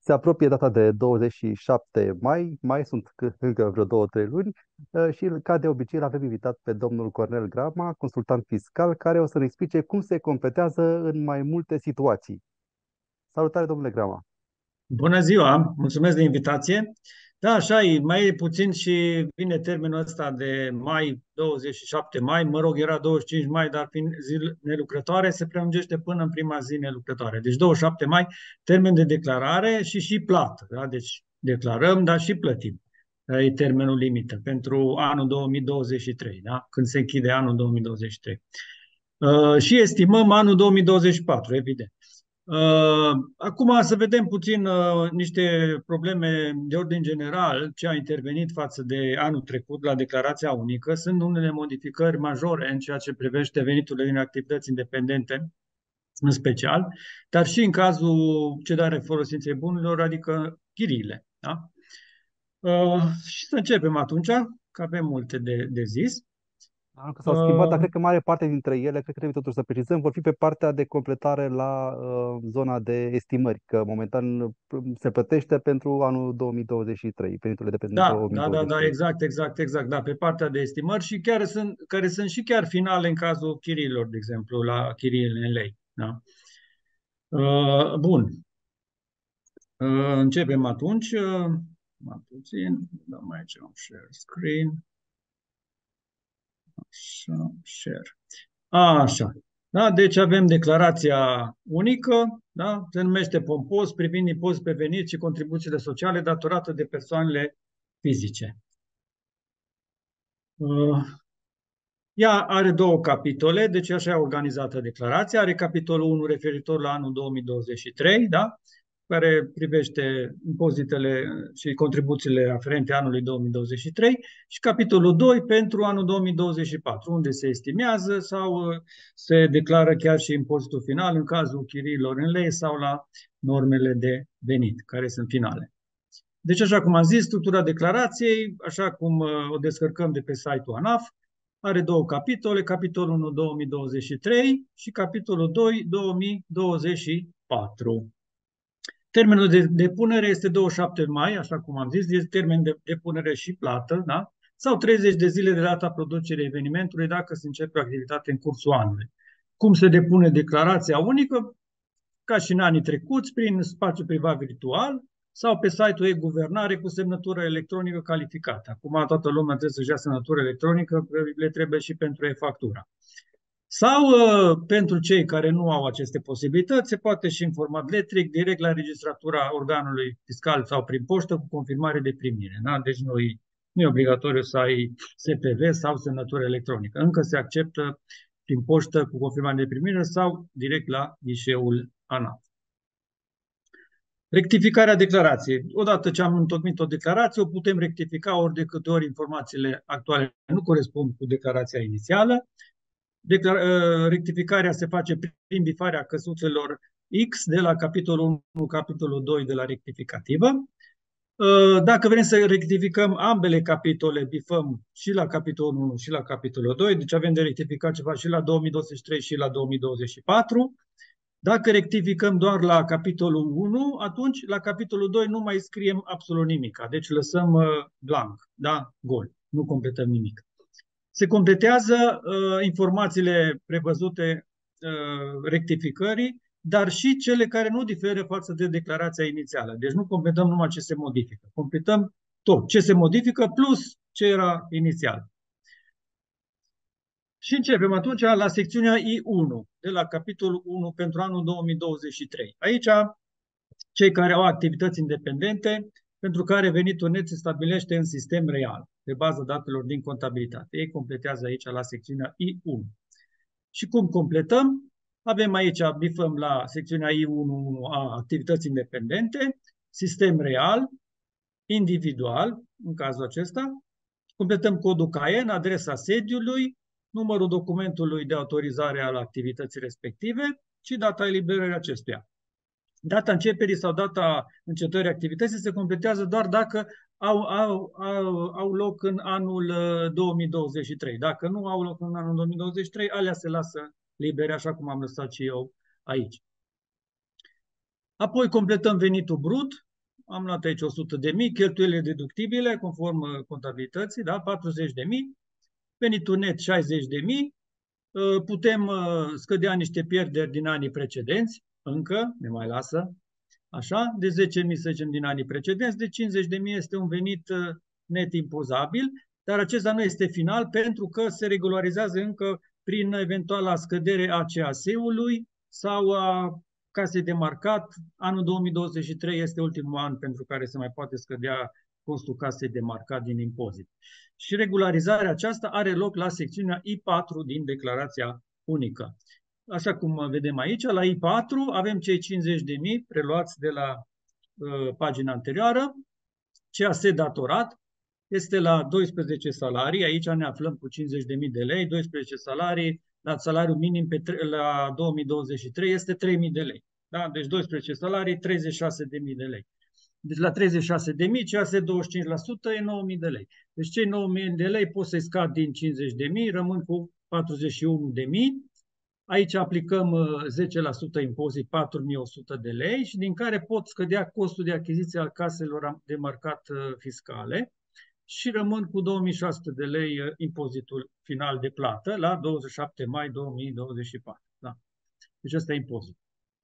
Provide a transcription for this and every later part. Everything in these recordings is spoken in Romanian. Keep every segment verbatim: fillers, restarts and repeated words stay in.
Se apropie data de douăzeci și șapte mai, mai sunt c- încă vreo două, trei luni uh, și ca de obicei l-avem invitat pe domnul Cornel Grama, consultant fiscal, care o să ne explice cum se completează în mai multe situații. Salutare, domnule Grama! Bună ziua, mulțumesc de invitație. Da, așa e, mai e puțin și vine termenul ăsta de mai, douăzeci și șapte mai, mă rog, era douăzeci și cinci mai, dar fiind zi nelucrătoare, se prelungește până în prima zi nelucrătoare. Deci douăzeci și șapte mai, termen de declarare și și plată. Da? Deci declarăm, dar și plătim. Da, e termenul limită pentru anul două mii douăzeci și trei, da? Când se închide anul două mii douăzeci și trei. Uh, și estimăm anul două mii douăzeci și patru, evident. Uh, Acum să vedem puțin uh, niște probleme de ordin general, ce a intervenit față de anul trecut la declarația unică. Sunt unele modificări majore în ceea ce privește veniturile din activități independente, în special, dar și în cazul cedarea folosinței bunurilor, adică chiriile. Da? Uh, și să începem atunci, că avem multe de, de zis. Anul că s-au schimbat, dar Uh, cred că mare parte dintre ele, cred că trebuie totuși să precizăm, vor fi pe partea de completare la uh, zona de estimări, că momentan uh, se plătește pentru anul două mii douăzeci și trei, veniturile de pe Da, da, da, da, două mii douăzeci și trei. exact, exact, exact, da, pe partea de estimări și chiar sunt, care sunt și chiar finale în cazul chiriilor, de exemplu, la chiriile în lei. Da? Uh, bun, uh, începem atunci. Uh, mai puțin, dăm aici un share screen. Așa, share. Așa. Da? Deci avem declarația unică, da? Se numește pompos, privind impozit pe venit și contribuțiile sociale datorate de persoanele fizice. Uh, Ea are două capitole, deci așa e organizată declarația. Are capitolul unu referitor la anul două mii douăzeci și trei, da? Care privește impozitele și contribuțiile aferente anului două mii douăzeci și trei și capitolul doi pentru anul două mii douăzeci și patru, unde se estimează sau uh, se declară chiar și impozitul final în cazul chiriilor în lei sau la normele de venit, care sunt finale. Deci, așa cum am zis, structura declarației, așa cum uh, o descărcăm de pe site-ul ANAF, are două capitole, capitolul unu două mii douăzeci și trei și capitolul doi două mii douăzeci și patru. Termenul de depunere este douăzeci și șapte mai, așa cum am zis, este termen de depunere și plată, da? Sau treizeci de zile de data producerii evenimentului dacă se începe o activitate în cursul anului. Cum se depune declarația unică? Ca și în anii trecuți, prin spațiu privat virtual sau pe site-ul e-guvernare cu semnătură electronică calificată. Acum toată lumea trebuie să-și ia semnătură electronică, le trebuie și pentru e-factura. Sau uh, pentru cei care nu au aceste posibilități, se poate și în format letric, direct la registratura organului fiscal sau prin poștă cu confirmare de primire. Da? Deci nu e, nu e obligatoriu să ai S P V sau semnătură electronică. Încă se acceptă prin poștă cu confirmare de primire sau direct la ghișeul ANAF. Rectificarea declarației. Odată ce am întocmit o declarație, o putem rectifica ori de câte ori informațiile actuale nu corespund cu declarația inițială. Declar rectificarea se face prin bifarea căsuțelor X de la capitolul unu, capitolul doi de la rectificativă. Dacă vrem să rectificăm ambele capitole, bifăm și la capitolul unu și la capitolul doi, deci avem de rectificat ceva și la două mii douăzeci și trei și la două mii douăzeci și patru. Dacă rectificăm doar la capitolul unu, atunci la capitolul doi nu mai scriem absolut nimic. Deci lăsăm uh, blank, da? Gol. Nu completăm nimic. Se completează uh, informațiile prevăzute uh, rectificării, dar și cele care nu diferă față de declarația inițială. Deci nu completăm numai ce se modifică. Completăm tot ce se modifică plus ce era inițial. Și începem atunci la secțiunea I unu, de la capitolul unu pentru anul două mii douăzeci și trei. Aici, cei care au activități independente, pentru care venitul net se stabilește în sistem real, pe baza datelor din contabilitate. Ei completează aici la secțiunea I unu. Și cum completăm? Avem aici, bifăm la secțiunea I unu a activități independente, sistem real, individual, în cazul acesta, completăm codul C A E N, adresa sediului, numărul documentului de autorizare al activității respective și data eliberării acestuia. Data începerii sau data încetării activității se completează doar dacă au, au, au, au loc în anul două mii douăzeci și trei. Dacă nu au loc în anul două mii douăzeci și trei, alea se lasă libere, așa cum am lăsat și eu aici. Apoi completăm venitul brut, am luat aici o sută de mii, cheltuielile deductibile, conform contabilității, da, patruzeci de mii, venitul net șaizeci de mii, putem scădea niște pierderi din anii precedenți, încă, ne mai lasă, așa, de zece mii, să zicem, din anii precedenți, de cincizeci de mii este un venit net impozabil, dar acesta nu este final pentru că se regularizează încă prin eventuala scădere a C A S-ului sau a casei de marcat. Anul două mii douăzeci și trei este ultimul an pentru care se mai poate scădea costul casei de marcat din impozit. Și regularizarea aceasta are loc la secțiunea I patru din declarația unică. Așa cum vedem aici, la I patru avem cei cincizeci de mii preluați de la uh, pagina anterioară. C A S datorat este la doisprezece salarii, aici ne aflăm cu cincizeci de mii de lei, doisprezece salarii, la salariul minim pe, la două mii douăzeci și trei este trei mii de lei. Da? Deci doisprezece salarii, treizeci și șase de mii de lei. Deci la treizeci și șase de mii, C A S douăzeci și cinci la sută e nouă mii de lei. Deci cei nouă mii de lei pot să-i scad din cincizeci de mii, rămân cu patruzeci și unu de mii. Aici aplicăm zece la sută impozit, patru mii o sută de lei, și din care pot scădea costul de achiziție al caselor de marcat fiscale și rămân cu două mii șase sute de lei impozitul final de plată la douăzeci și șapte mai două mii douăzeci și patru. Da. Deci ăsta e impozitul.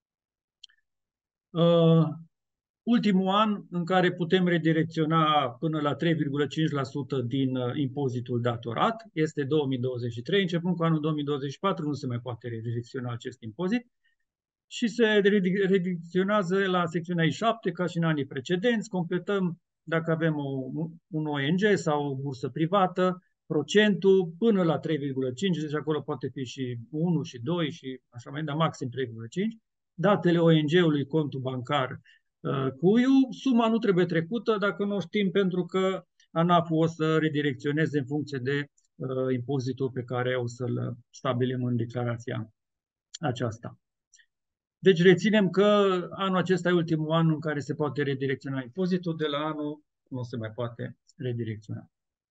Uh, ultimul an în care putem redirecționa până la trei virgulă cinci la sută din uh, impozitul datorat este două mii douăzeci și trei. Începând cu anul două mii douăzeci și patru nu se mai poate redirecționa acest impozit și se redirecționează la secțiunea I șapte ca și în anii precedenți. Completăm dacă avem o, un O N G sau o bursă privată, procentul până la trei virgulă cinci, deci acolo poate fi și unu și doi și așa mai, dar maxim trei virgulă cinci. Datele O N G-ului, contul bancar, uh, cuiu, suma nu trebuie trecută dacă nu o știm, pentru că ANAF-ul o să redirecționeze în funcție de uh, impozitul pe care o să-l stabilim în declarația aceasta. Deci reținem că anul acesta e ultimul an în care se poate redirecționa impozitul, de la anul nu se mai poate redirecționa.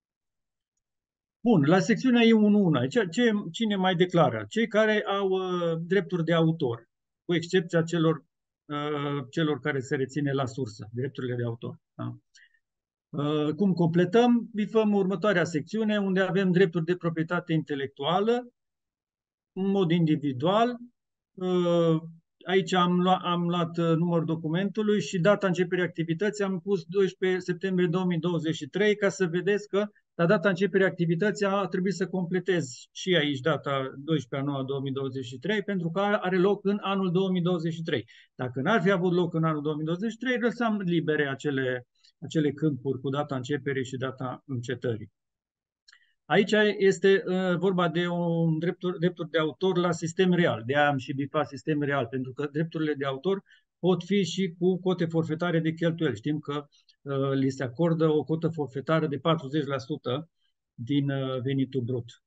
Bun, la secțiunea I unu punct unu, ce, ce, cine mai declară? Cei care au uh, drepturi de autor, cu excepția celor, uh, celor care se reține la sursă, drepturile de autor. Da? Uh, cum completăm? Bifăm următoarea secțiune, unde avem drepturi de proprietate intelectuală, în mod individual. Uh, Aici am luat, am luat numărul documentului și data începerii activității am pus doisprezece septembrie două mii douăzeci și trei, ca să vedeți că la data începerii activității a trebuit să completez și aici data doisprezece a noua două mii douăzeci și trei, pentru că are loc în anul două mii douăzeci și trei. Dacă n-ar fi avut loc în anul două mii douăzeci și trei, lăsam libere acele, acele câmpuri cu data începerii și data încetării. Aici este uh, vorba de un drepturi, drepturi de autor la sistem real. De aia am și bifat sistem real, pentru că drepturile de autor pot fi și cu cote forfetare de cheltuieli. Știm că uh, li se acordă o cotă forfetară de patruzeci la sută din uh, venitul brut.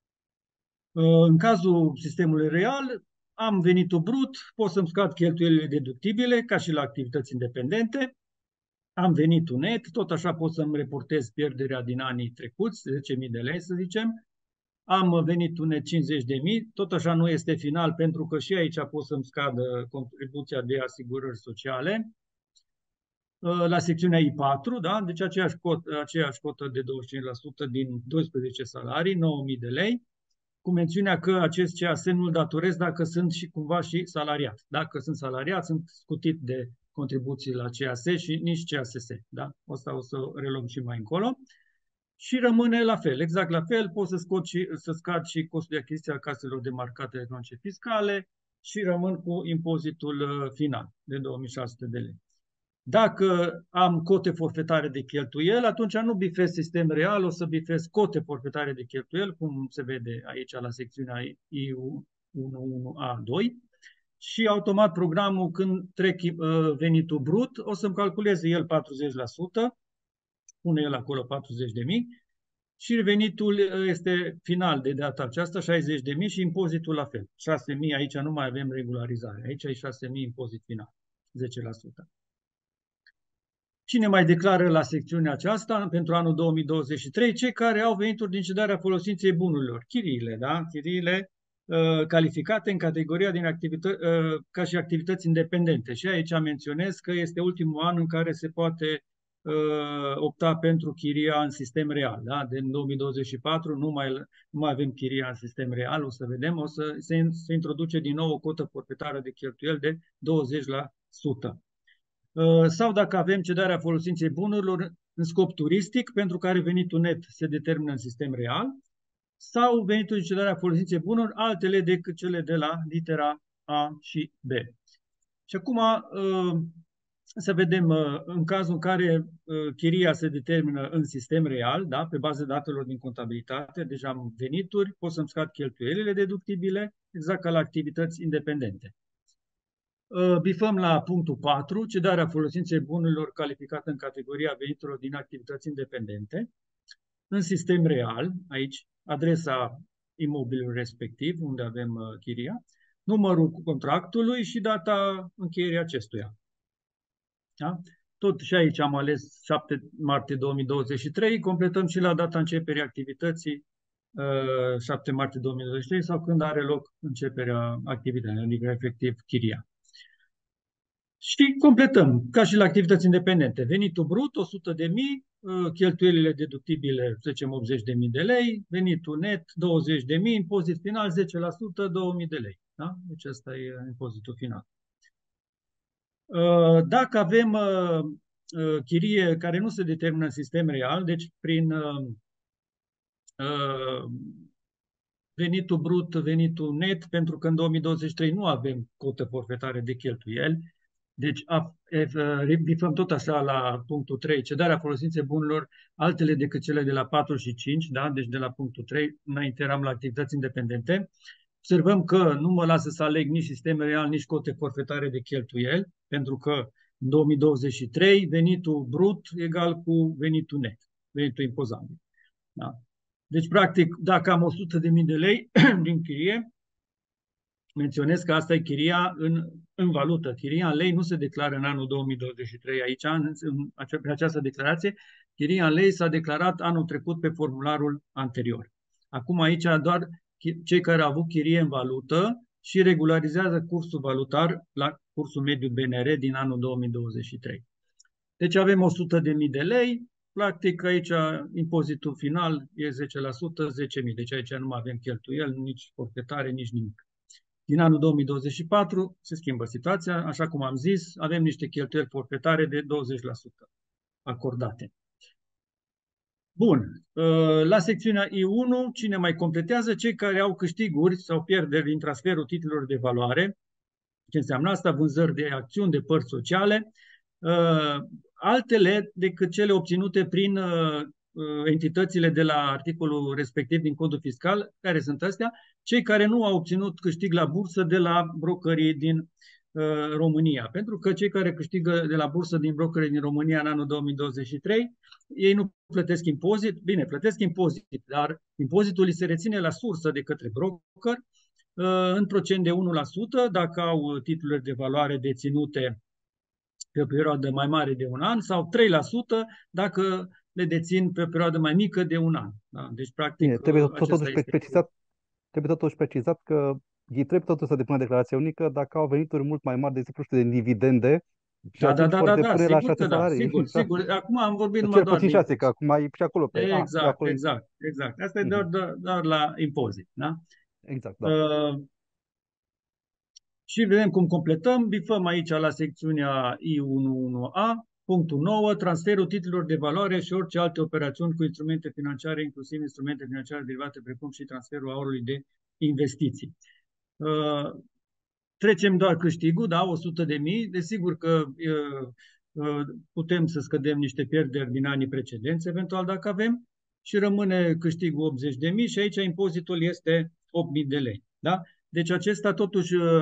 Uh, în cazul sistemului real, am venitul brut, pot să-mi scad cheltuielile deductibile, ca și la activități independente. Am venitul net, tot așa pot să-mi reportez pierderea din anii trecuți, zece mii de lei să zicem. Am venitul net cincizeci de mii, tot așa nu este final, pentru că și aici pot să-mi scadă contribuția de asigurări sociale. La secțiunea I patru, da? Deci aceeași cotă, aceeași cotă de douăzeci și cinci la sută din doisprezece salarii, nouă mii de lei, cu mențiunea că acest C A S nu-l datorez dacă sunt și cumva și salariat. Dacă sunt salariat, sunt scutit de contribuții la C A S și nici C A S S. Da? Asta o să reluăm și mai încolo. Și rămâne la fel, exact la fel, pot să, scot și, să scad și costul de achiziție al caselor de marcate electronice fiscale și rămân cu impozitul final de două mii șase sute de lei. Dacă am cote forfetare de cheltuieli, atunci nu bifez sistem real, o să bifez cote forfetare de cheltuieli, cum se vede aici la secțiunea I unu punct unu A doi. Și automat programul, când trec venitul brut, o să-mi calculeze el patruzeci la sută, pune el acolo patruzeci de mii, și venitul este final de data aceasta, șaizeci de mii, și impozitul la fel. șase mii, aici nu mai avem regularizare, aici e șase mii impozit final, zece la sută. Cine mai declară la secțiunea aceasta pentru anul două mii douăzeci și trei? Cei care au venituri din cedarea folosinței bunurilor, chiriile, da? Chiriile calificate în categoria din activită- ca și activități independente. Și aici menționez că este ultimul an în care se poate opta pentru chiria în sistem real. Da? De în două mii douăzeci și patru nu mai, nu mai avem chiria în sistem real, o să vedem, o să se, se introduce din nou o cotă forfetară de cheltuieli de douăzeci la sută. Sau dacă avem cedarea folosinței bunurilor în scop turistic, pentru care venitul net se determină în sistem real, sau venitul de cedarea folosinței bunurilor, altele decât cele de la litera A și B. Și acum să vedem, în cazul în care chiria se determină în sistem real, da, pe bază datelor din contabilitate, deja am venituri, pot să-mi scad cheltuielile deductibile, exact ca la activități independente. Bifăm la punctul patru, cedarea folosinței bunurilor calificată în categoria veniturilor din activități independente, în sistem real, aici, adresa imobilului respectiv, unde avem chiria, numărul contractului și data încheierii acestuia. Da? Tot și aici am ales șapte martie două mii douăzeci și trei, completăm și la data începerii activității șapte martie două mii douăzeci și trei sau când are loc începerea activității, adică efectiv chiria. Și completăm, ca și la activități independente. Venitul brut, o sută de mii, cheltuielile deductibile, să zicem, optzeci de mii de lei, venitul net, douăzeci de mii, impozit final, zece la sută, două mii de lei. Da? Deci ăsta e impozitul final. Dacă avem chirie care nu se determină în sistem real, deci prin venitul brut, venitul net, pentru că în două mii douăzeci și trei nu avem cotă forfetare de cheltuieli, deci bifăm tot așa la punctul trei, cedarea folosinței bunurilor altele decât cele de la patru și cinci, da? Deci de la punctul trei, înainte eram la activități independente. Observăm că nu mă lasă să aleg nici sistem real, nici cote forfetare de cheltuieli, pentru că în două mii douăzeci și trei venitul brut egal cu venitul net, venitul impozabil. Da? Deci, practic, dacă am o sută de mii de lei din chirie, menționez că asta e chiria în, în valută. Chiria în lei nu se declară în anul două mii douăzeci și trei aici, în, în ace- pe această declarație. Chiria în lei s-a declarat anul trecut pe formularul anterior. Acum aici doar cei care au avut chirie în valută și regularizează cursul valutar la cursul mediu B N R din anul două mii douăzeci și trei. Deci avem o sută de mii de lei, practic aici impozitul final e zece la sută, zece mii. Deci aici nu mai avem cheltuieli, nici forfetare, nici nimic. Din anul două mii douăzeci și patru se schimbă situația, așa cum am zis, avem niște cheltuieli forfetare de douăzeci la sută acordate. Bun, la secțiunea I unu, cine mai completează? Cei care au câștiguri sau pierderi din transferul titlurilor de valoare. Ce înseamnă asta? Vânzări de acțiuni, de părți sociale, altele decât cele obținute prin entitățile de la articolul respectiv din codul fiscal, care sunt astea, cei care nu au obținut câștig la bursă de la brokerii din uh, România. Pentru că cei care câștigă de la bursă din brokerii din România în anul două mii douăzeci și trei, ei nu plătesc impozit, bine, plătesc impozit, dar impozitul li se reține la sursă de către broker uh, în procent de unu la sută dacă au titlurile de valoare deținute pe o perioadă mai mare de un an sau trei la sută dacă le dețin pe o perioadă mai mică de un an. Da? Deci, practic, Bine, trebuie tot, acesta totuși este... precizat, trebuie totuși precizat că ei trebuie totuși să depună declarația unică dacă au venituri mult mai mari, de exemplu, știu, din dividende, și Da, da, atunci da, vor da, da, depune la sigur șase că da, salarii. sigur, sigur. Acum am vorbit numai Cel doar puțin de șase, că impozit. acum e și acolo pe... A, Exact, acolo... exact, exact. Asta e doar, Mhm. doar, doar la impozit. Da? Exact, da. Uh, și vedem cum completăm. Bifăm aici la secțiunea I unu unu A, punctul nouă, transferul titlurilor de valoare și orice alte operațiuni cu instrumente financiare, inclusiv instrumente financiare derivate, precum și transferul aurului de investiții. Uh, trecem doar câștigul, da, o sută de mii. Desigur că uh, uh, putem să scădem niște pierderi din anii precedenți, eventual dacă avem, și rămâne câștigul optzeci de mii și aici impozitul este opt mii de lei. Da? Deci acesta totuși uh,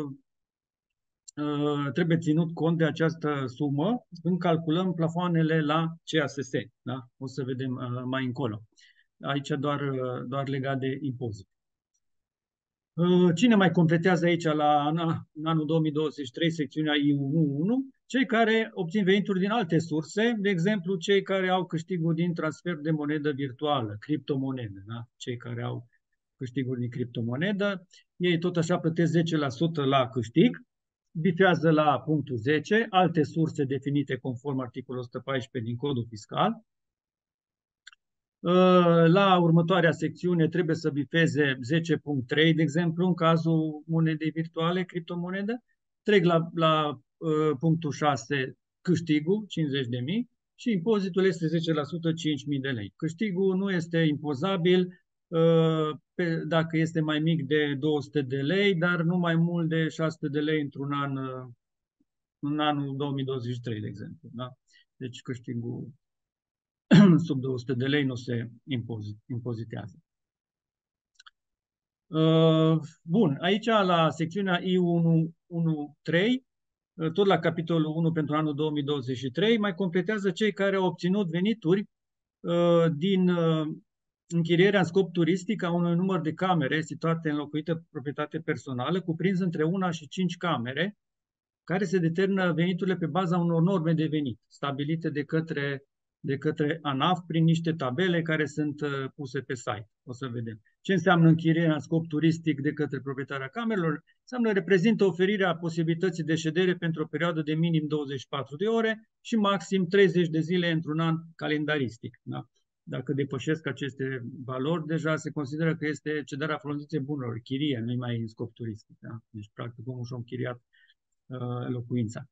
uh, trebuie ținut cont de această sumă când calculăm plafoanele la C A S S. Da? O să vedem uh, mai încolo. Aici doar, uh, doar legat de impozit. Cine mai completează aici la în anul două mii douăzeci și trei, secțiunea I unu unu? Cei care obțin venituri din alte surse, de exemplu, cei care au câștiguri din transfer de monedă virtuală, criptomonedă, da? Cei care au câștiguri din criptomonedă. Ei tot așa plătesc zece la sută la câștig, bifează la punctul zece, alte surse definite conform articolul o sută paisprezece din codul fiscal. La următoarea secțiune trebuie să bifeze zece punct trei, de exemplu, în cazul monedei virtuale, criptomonedă. Trec la, la uh, punctul șase, câștigul, cincizeci de mii, și impozitul este zece la sută, cinci mii de lei. Câștigul nu este impozabil uh, pe, dacă este mai mic de două sute de lei, dar nu mai mult de șase sute de lei într-un an, uh, în anul două mii douăzeci și trei, de exemplu. Da? Deci câștigul sub două sute de lei nu se impozitează. Bun, aici la secțiunea I unu punct trei, tot la capitolul unu pentru anul două mii douăzeci și trei, mai completează cei care au obținut venituri din închirierea în scop turistic a unui număr de camere situate în locuită proprietate personală, cuprins între una și cinci camere, care se determină veniturile pe baza unor norme de venit, stabilite de către, de către ANAF prin niște tabele care sunt uh, puse pe site. O să vedem. Ce înseamnă închirierea în scop turistic de către proprietarea camerelor? Înseamnă reprezintă oferirea posibilității de ședere pentru o perioadă de minim douăzeci și patru de ore și maxim treizeci de zile într-un an calendaristic. Da? Dacă depășesc aceste valori, deja se consideră că este cedarea folosinței bunurilor, chirie, nu mai în scop turistic. Da? Deci, practic, omul și-a închiriat locuința.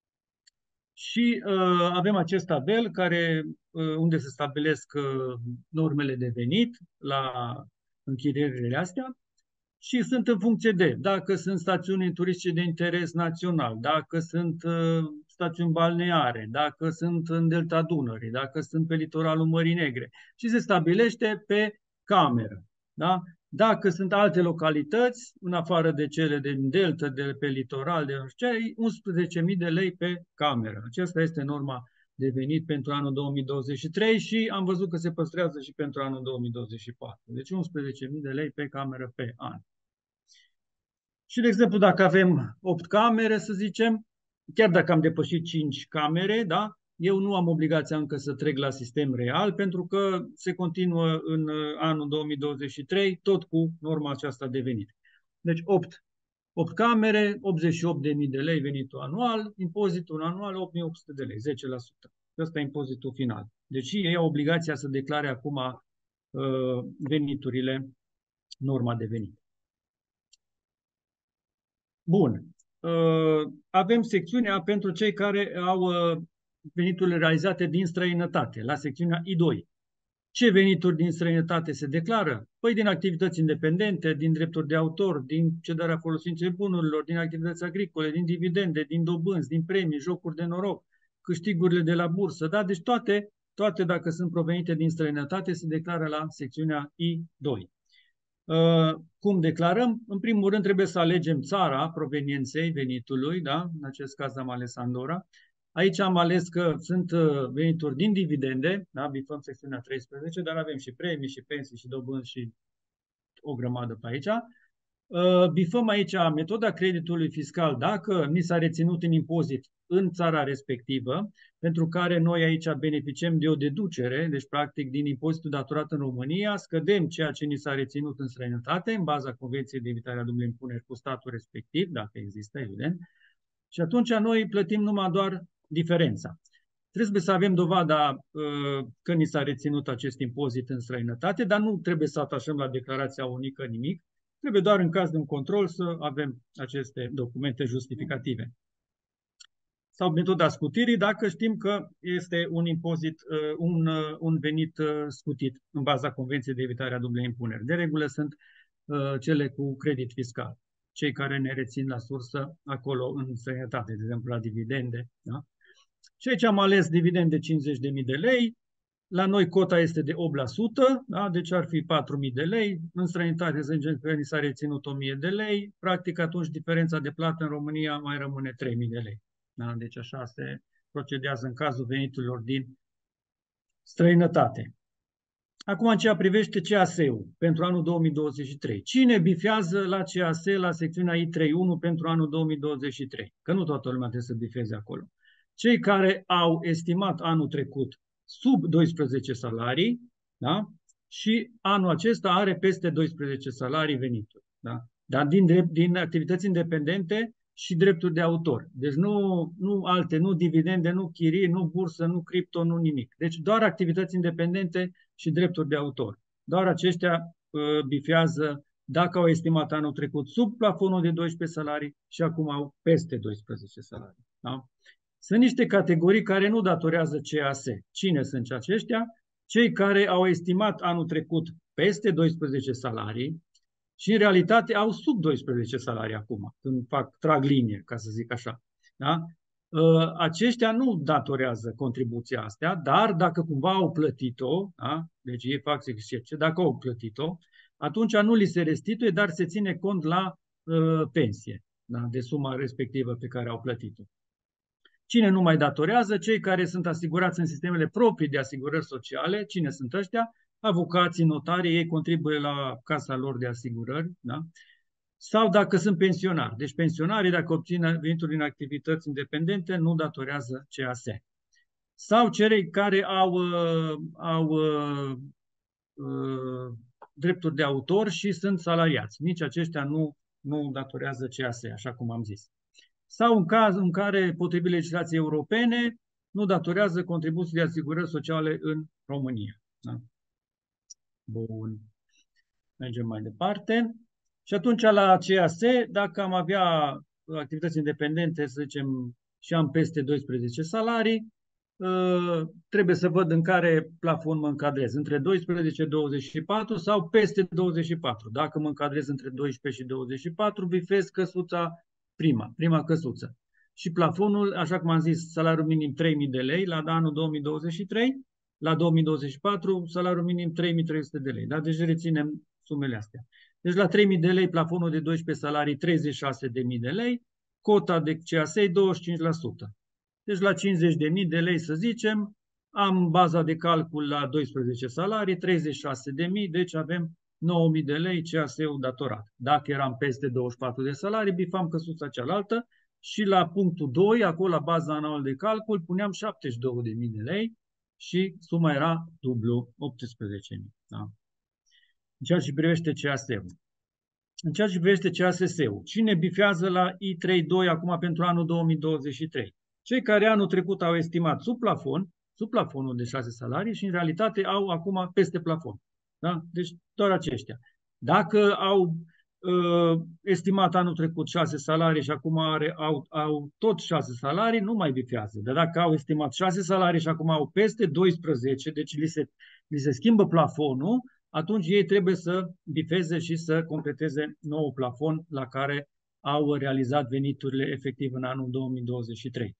Și uh, avem acest tabel care, uh, unde se stabilesc uh, normele de venit la închirierile astea și sunt în funcție de dacă sunt stațiuni turistice de interes național, dacă sunt uh, stațiuni balneare, dacă sunt în delta Dunării, dacă sunt pe litoralul Mării Negre și se stabilește pe cameră. Da? Dacă sunt alte localități, în afară de cele din delta, de pe litoral, de unsprezece mii de lei pe cameră. Aceasta este norma de venit pentru anul două mii douăzeci și trei și am văzut că se păstrează și pentru anul două mii douăzeci și patru. Deci unsprezece mii de lei pe cameră pe an. Și, de exemplu, dacă avem opt camere, să zicem, chiar dacă am depășit cinci camere, da, eu nu am obligația încă să trec la sistem real, pentru că se continuă în anul două mii douăzeci și trei, tot cu norma aceasta de venit. Deci opt, opt camere, optzeci și opt de mii de lei venitul anual, impozitul anual opt mii opt sute de lei, zece la sută. Ăsta e impozitul final. Deci ei au obligația să declare acum uh, veniturile, norma de venit. Bun. Uh, avem secțiunea pentru cei care au uh, veniturile realizate din străinătate, la secțiunea I doi. Ce venituri din străinătate se declară? Păi din activități independente, din drepturi de autor, din cedarea folosinței bunurilor, din activități agricole, din dividende, din dobânzi, din premii, jocuri de noroc, câștigurile de la bursă. Da? Deci toate, toate, dacă sunt provenite din străinătate, se declară la secțiunea I doi. Uh, cum declarăm? În primul rând trebuie să alegem țara provenienței venitului, da? În acest caz am ales Andorra. Aici am ales că sunt venituri din dividende, da? Bifăm secțiunea treisprezece, dar avem și premii, și pensii, și dobânzi și o grămadă pe aici. Bifăm aici metoda creditului fiscal dacă ni s-a reținut în impozit în țara respectivă, pentru care noi aici beneficiem de o deducere, deci practic din impozitul datorat în România, scădem ceea ce ni s-a reținut în străinătate, în baza Convenției de evitare a dublei impuneri cu statul respectiv, dacă există, evident, și atunci noi plătim numai doar diferența. Trebuie să avem dovada uh, că ni s-a reținut acest impozit în străinătate, dar nu trebuie să atașăm la declarația unică nimic. Trebuie doar în caz de un control să avem aceste documente justificative. Sau metoda scutirii dacă știm că este un impozit, uh, un, uh, un venit uh, scutit în baza Convenției de evitare a dublei impuneri. De regulă sunt uh, cele cu credit fiscal. Cei care ne rețin la sursă acolo în străinătate, de exemplu la dividende. Da? Și aici am ales dividende cincizeci de mii de lei, la noi cota este de opt la sută, da? Deci ar fi patru mii de lei, în străinătate să zicem că ni s-a reținut o mie de lei, practic atunci diferența de plată în România mai rămâne trei mii de lei. Da? Deci așa se procedează în cazul veniturilor din străinătate. Acum, în ceea privește C A S-ul pentru anul două mii douăzeci și trei. Cine bifează la C A S la secțiunea I trei punct unu pentru anul două mii douăzeci și trei? Că nu toată lumea trebuie să bifeze acolo. Cei care au estimat anul trecut sub doisprezece salarii, da? și anul acesta are peste doisprezece salarii venituri. Da? Dar din, drept, din activități independente și drepturi de autor. Deci nu, nu alte, nu dividende, nu chirii, nu bursă, nu cripto, nu nimic. Deci doar activități independente și drepturi de autor. Doar aceștia uh, bifează dacă au estimat anul trecut sub plafonul de doisprezece salarii și acum au peste doisprezece salarii. Da? Sunt niște categorii care nu datorează C A S. Cine sunt aceștia? Cei care au estimat anul trecut peste doisprezece salarii și în realitate au sub doisprezece salarii acum, când fac, trag linie, ca să zic așa. Da? Aceștia nu datorează contribuția astea, dar dacă cumva au plătit-o, da? Deci ei fac excepție, dacă au plătit-o, atunci nu li se restituie, dar se ține cont la uh, pensie, da? De suma respectivă pe care au plătit-o. Cine nu mai datorează? Cei care sunt asigurați în sistemele proprii de asigurări sociale. Cine sunt ăștia? Avocații, notarii, ei contribuie la casa lor de asigurări. Da? Sau dacă sunt pensionari. Deci pensionarii, dacă obțin venituri din activități independente, nu datorează C A S. Sau cei care au, au uh, uh, drepturi de autor și sunt salariați. Nici aceștia nu, nu datorează C A S, așa cum am zis. Sau în caz în care, potrivit legislației europene, nu datorează contribuții de asigurări sociale în România. Da? Bun. Mergem mai departe. Și atunci la C A S, dacă am avea activități independente, să zicem, și am peste doisprezece salarii, trebuie să văd în care plafon mă încadrez, între doisprezece și douăzeci și patru sau peste douăzeci și patru. Dacă mă încadrez între doisprezece și douăzeci și patru, bifez căsuța prima, prima căsuță. Și plafonul, așa cum am zis, salariul minim trei mii de lei la anul două mii douăzeci și trei, la două mii douăzeci și patru salariul minim trei mii trei sute de lei. Da? Deci reținem sumele astea. Deci la trei mii de lei, plafonul de doisprezece salarii treizeci și șase de mii de lei, cota de C A S douăzeci și cinci la sută. Deci la cincizeci de mii de lei, să zicem, am baza de calcul la doisprezece salarii, treizeci și șase de mii, deci avem nouă mii de lei C A S-ul datorat. Dacă eram peste douăzeci și patru de salarii, bifam căsuța cealaltă și la punctul doi, acolo la baza anuală de calcul, puneam șaptezeci și două de mii de lei și suma era dublu, optsprezece mii. Da? În ceea ce privește C A S-ul. În ceea ce privește C A S S-ul, cine bifează la I trei doi acum pentru anul două mii douăzeci și trei? Cei care anul trecut au estimat sub plafon, sub plafonul de șase salarii și în realitate au acum peste plafon. Da? Deci doar aceștia. Dacă au uh, estimat anul trecut șase salarii și acum are, au, au tot șase salarii, nu mai bifează. Dar dacă au estimat șase salarii și acum au peste doisprezece, deci li se, li se schimbă plafonul, atunci ei trebuie să bifeze și să completeze nou plafon la care au realizat veniturile efectiv în anul două mii douăzeci și trei.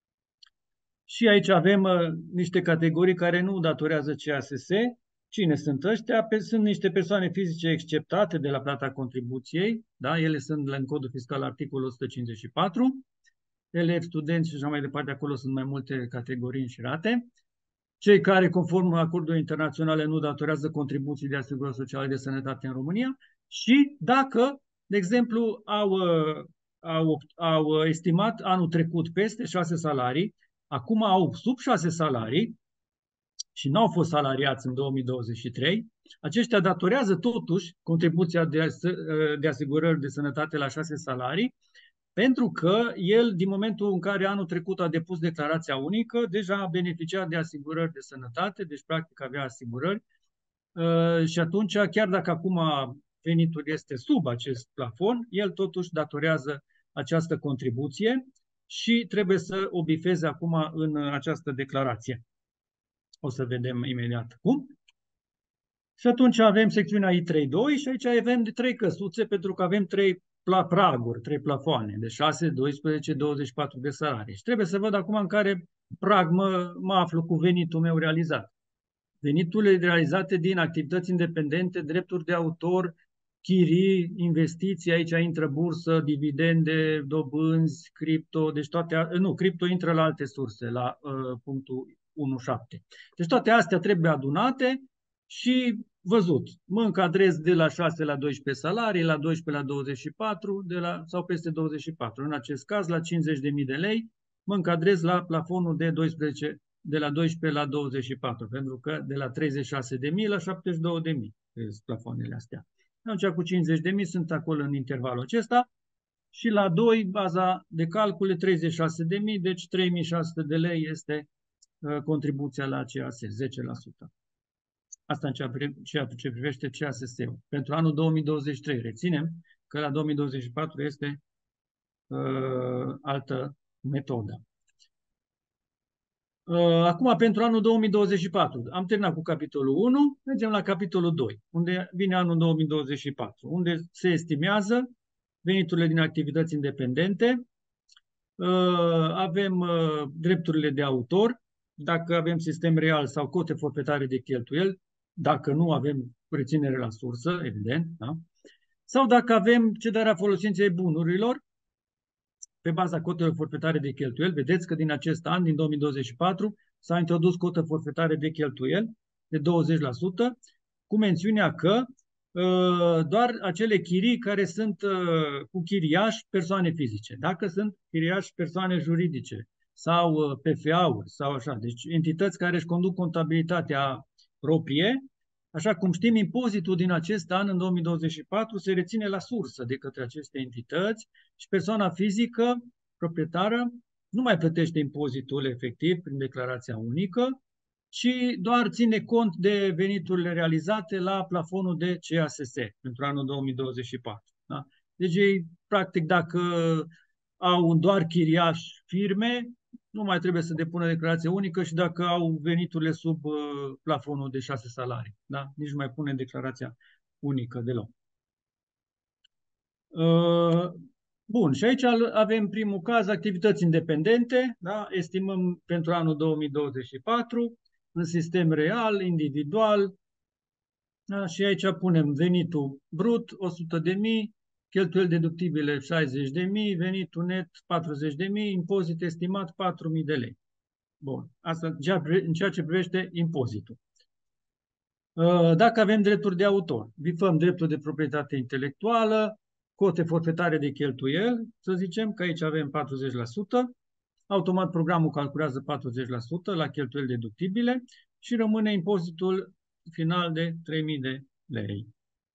Și aici avem uh, niște categorii care nu datorează C A S S. Cine sunt ăștia? Pe, sunt niște persoane fizice exceptate de la plata contribuției. Da? Ele sunt în codul fiscal articolul o sută cincizeci și patru. Elevi, studenți și așa mai departe, acolo sunt mai multe categorii înșirate. Cei care, conform acordurilor internaționale, nu datorează contribuții de asigurări sociale de sănătate în România și dacă, de exemplu, au, au, au estimat anul trecut peste șase salarii, acum au sub șase salarii și nu au fost salariați în două mii douăzeci și trei, aceștia datorează totuși contribuția de, de asigurări de sănătate la șase salarii, pentru că el, din momentul în care anul trecut a depus declarația unică, deja a beneficiat de asigurări de sănătate, deci practic avea asigurări și atunci, chiar dacă acum venitul este sub acest plafon, el totuși datorează această contribuție și trebuie să o bifeze acum în această declarație. O să vedem imediat cum. Și atunci avem secțiunea I trei doi și aici avem trei căsuțe pentru că avem trei praguri, trei plafoane, de șase, doisprezece, douăzeci și patru de salarii. Și trebuie să văd acum în care prag mă, mă aflu cu venitul meu realizat. Veniturile realizate din activități independente, drepturi de autor, chirii, investiții, aici intră bursă, dividende, dobânzi, cripto, deci toate, nu, cripto intră la alte surse, la uh, punctul unu punct șapte. Deci toate astea trebuie adunate și văzut. Mă încadrez de la șase la doisprezece salarii, la doisprezece la douăzeci și patru de la, sau peste douăzeci și patru. În acest caz, la cincizeci de mii de lei, mă încadrez la plafonul de doisprezece de la doisprezece la douăzeci și patru, pentru că de la treizeci și șase de mii la șaptezeci și două de mii sunt plafoanele astea. Atunci cu cincizeci de mii sunt acolo în intervalul acesta și la doi baza de calcul e treizeci și șase de mii, deci trei mii șase sute de lei este uh, contribuția la C A S, zece la sută. Asta în ceea ce privește C A S S-ul. Pentru anul două mii douăzeci și trei reținem că la două mii douăzeci și patru este uh, altă metodă. Acum, pentru anul două mii douăzeci și patru, am terminat cu capitolul unu, mergem la capitolul doi, unde vine anul două mii douăzeci și patru, unde se estimează veniturile din activități independente, avem drepturile de autor, dacă avem sistem real sau cote forfetare de cheltuieli, dacă nu avem reținere la sursă, evident, da? Sau dacă avem cedarea folosinței bunurilor, pe baza cotelor forfetare de cheltuieli, vedeți că din acest an, din două mii douăzeci și patru, s-a introdus cotă forfetare de cheltuieli de douăzeci la sută, cu mențiunea că uh, doar acele chirii care sunt uh, cu chiriași persoane fizice. Dacă sunt chiriași persoane juridice sau uh, P F A-uri sau așa, deci entități care își conduc contabilitatea proprie, așa cum știm, impozitul din acest an, în două mii douăzeci și patru, se reține la sursă de către aceste entități și persoana fizică, proprietară, nu mai plătește impozitul efectiv prin declarația unică, ci doar ține cont de veniturile realizate la plafonul de C A S S pentru anul două mii douăzeci și patru. Da? Deci, ei, practic, dacă au doar chiriași firme, nu mai trebuie să depună declarație unică și dacă au veniturile sub uh, plafonul de șase salarii. Da? Nici nu mai pune declarația unică deloc. Uh, bun, și aici avem primul caz, activități independente. Da? Estimăm pentru anul două mii douăzeci și patru, în sistem real, individual. Da? Și aici punem venitul brut, o sută de mii, cheltuieli deductibile șaizeci de mii, venitul net patruzeci de mii, impozit estimat patru mii de lei. Bun, asta în ceea ce privește impozitul. Dacă avem drepturi de autor, bifăm dreptul de proprietate intelectuală, cote forfetare de cheltuieli, să zicem că aici avem patruzeci la sută, automat programul calculează patruzeci la sută la cheltuieli deductibile și rămâne impozitul final de trei mii de lei.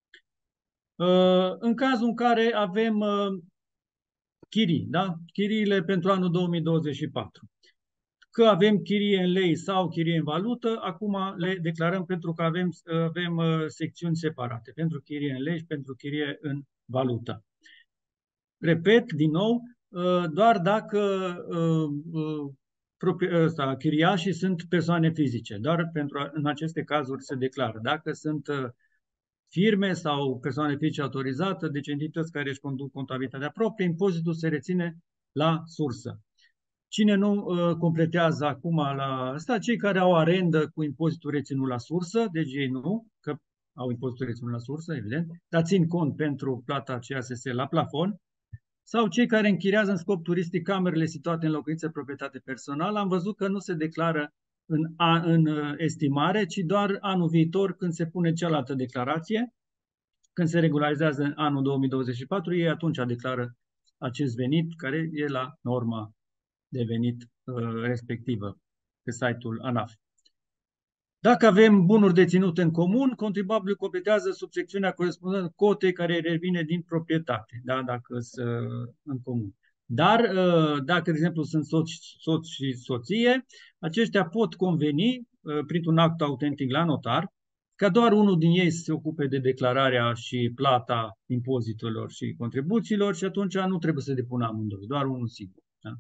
În cazul în care avem chirii, da? Chiriile pentru anul două mii douăzeci și patru. Că avem chirie în lei sau chirie în valută, acum le declarăm pentru că avem, avem secțiuni separate, pentru chirie în lei și pentru chirie în valută. Repet, din nou, doar dacă ăsta, chiriașii sunt persoane fizice, doar pentru în aceste cazuri se declară. Dacă sunt firme sau persoane fizice autorizate, deci entități care își conduc contabilitatea proprie, impozitul se reține la sursă. Cine nu uh, completează acum la asta? Cei care au arendă cu impozitul reținut la sursă, deci ei nu, că au impozitul reținut la sursă, evident, dar țin cont pentru plata C A S S la plafon, sau cei care închiriază în scop turistic camerele situate în locuințe proprietate personală, am văzut că nu se declară în, a, în uh, estimare, ci doar anul viitor, când se pune cealaltă declarație, când se regularizează în anul două mii douăzeci și patru, ei atunci declară acest venit, care e la norma de venit uh, respectivă pe site-ul ANAF. Dacă avem bunuri deținute în comun, contribuabilul completează subsecțiunea corespunzând cotei care revine din proprietate, da? Dacă sunt uh, în comun. Dar uh, dacă, de exemplu, sunt soț, soț și soție, aceștia pot conveni uh, printr-un act autentic la notar ca doar unul din ei să se ocupe de declararea și plata impozitelor și contribuțiilor și atunci nu trebuie să depună amândoi, doar unul singur. Da?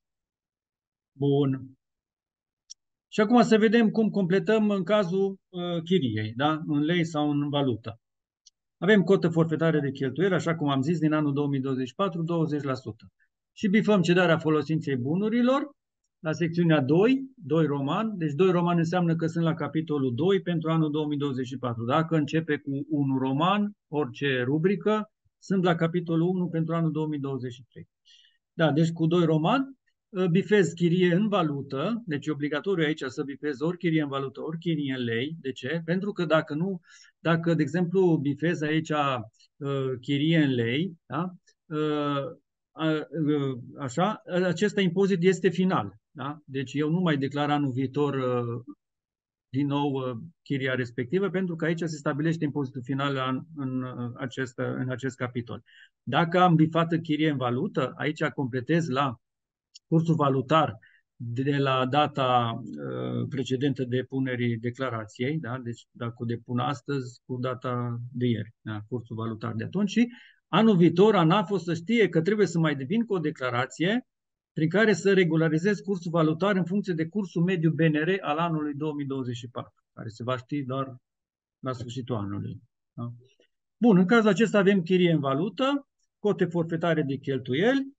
Bun. Și acum să vedem cum completăm în cazul uh, chiriei, da? În lei sau în valută. Avem cotă forfetare de cheltuieli, așa cum am zis, din anul două mii douăzeci și patru, douăzeci la sută. Și bifăm cedarea folosinței bunurilor la secțiunea doi, doi roman. Deci doi roman înseamnă că sunt la capitolul doi pentru anul două mii douăzeci și patru. Dacă începe cu unu roman, orice rubrică, sunt la capitolul unu pentru anul două mii douăzeci și trei. Da, deci cu doi roman, bifez chirie în valută, deci e obligatoriu aici să bifez ori chirie în valută, ori chirie în lei. De ce? Pentru că dacă nu, dacă, de exemplu, bifez aici uh, chirie în lei, da? uh, așa, acest impozit este final. Da? Deci eu nu mai declar anul viitor din nou chiria respectivă, pentru că aici se stabilește impozitul final în, în, acest, în acest capitol. Dacă am bifată chirie în valută, aici completez la cursul valutar de la data uh, precedentă depunerii declarației, da? Deci dacă o depun astăzi cu data de ieri, da? Cursul valutar de atunci, și anul viitor ANAF o să știe că trebuie să mai devin cu o declarație prin care să regularizez cursul valutar în funcție de cursul mediu B N R al anului două mii douăzeci și patru, care se va ști doar la sfârșitul anului. Da? Bun, în cazul acesta avem chirie în valută, cote forfetare de cheltuieli,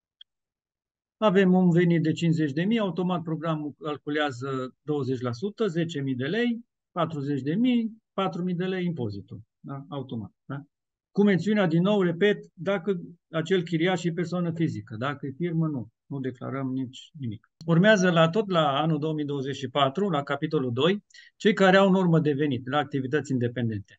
avem un venit de cincizeci de mii, automat programul calculează douăzeci la sută, zece mii de lei, patruzeci de mii, patru mii de lei impozitul, da? Automat. Da? Cu mențiunea, din nou, repet, dacă acel chiriaș e persoană fizică, dacă e firmă, nu, nu declarăm nici nimic. Urmează la tot la anul două mii douăzeci și patru, la capitolul doi, cei care au normă de venit la activități independente.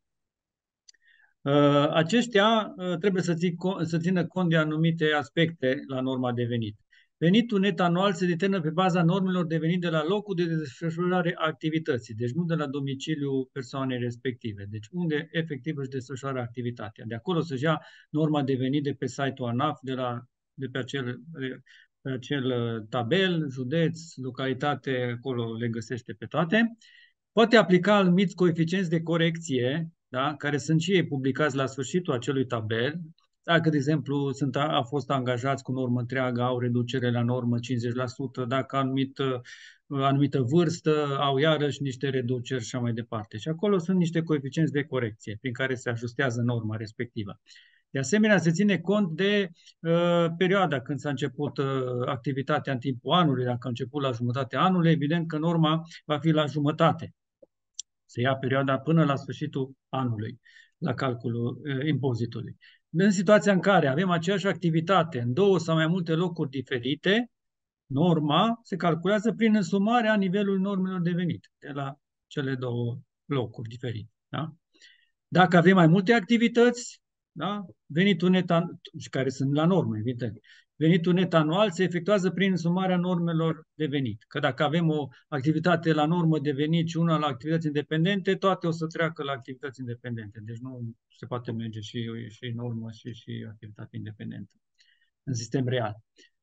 Uh, aceștia uh, trebuie să, țin, să țină cont de anumite aspecte la norma de venit. Venitul net anual se determină pe baza normelor de venit de la locul de desfășurare a activității, deci nu de la domiciliul persoanei respective, deci unde efectiv își desfășoară activitatea. De acolo să-și ia norma de venit de pe site-ul ANAF, de, la, de pe, acel, pe acel tabel, județ, localitate, acolo le găsește pe toate. Poate aplica anumiți coeficienți de corecție, da, care sunt și ei publicați la sfârșitul acelui tabel. Dacă, de exemplu, sunt, a fost angajați cu normă întreagă, au reducere la normă cincizeci la sută, dacă anumit, anumită vârstă, au iarăși niște reduceri și așa mai departe. Și acolo sunt niște coeficienți de corecție prin care se ajustează norma respectivă. De asemenea, se ține cont de uh, perioada când s-a început uh, activitatea în timpul anului. Dacă a început la jumătatea anului, evident că norma va fi la jumătate. Se ia perioada până la sfârșitul anului, la calculul uh, impozitului. În situația în care avem aceeași activitate în două sau mai multe locuri diferite, norma se calculează prin însumarea nivelului normelor de venit de la cele două locuri diferite. Da? Dacă avem mai multe activități, da? Venitul net, care sunt la normă, evident, venitul net anual se efectuează prin însumarea normelor de venit. Că dacă avem o activitate la normă de venit și una la activități independente, toate o să treacă la activități independente. Deci nu se poate merge și, și normă și, și activitate independentă în sistem real.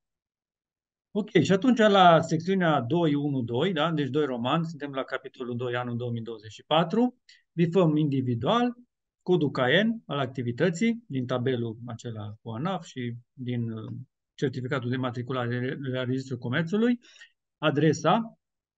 Ok, și atunci la secțiunea doi punct unu punct doi, da? Deci doi roman, suntem la capitolul doi, anul două mii douăzeci și patru, bifăm individual, codul C A N al activității, din tabelul acela cu ANAF și din certificatul de matriculare la Registrul Comerțului, adresa,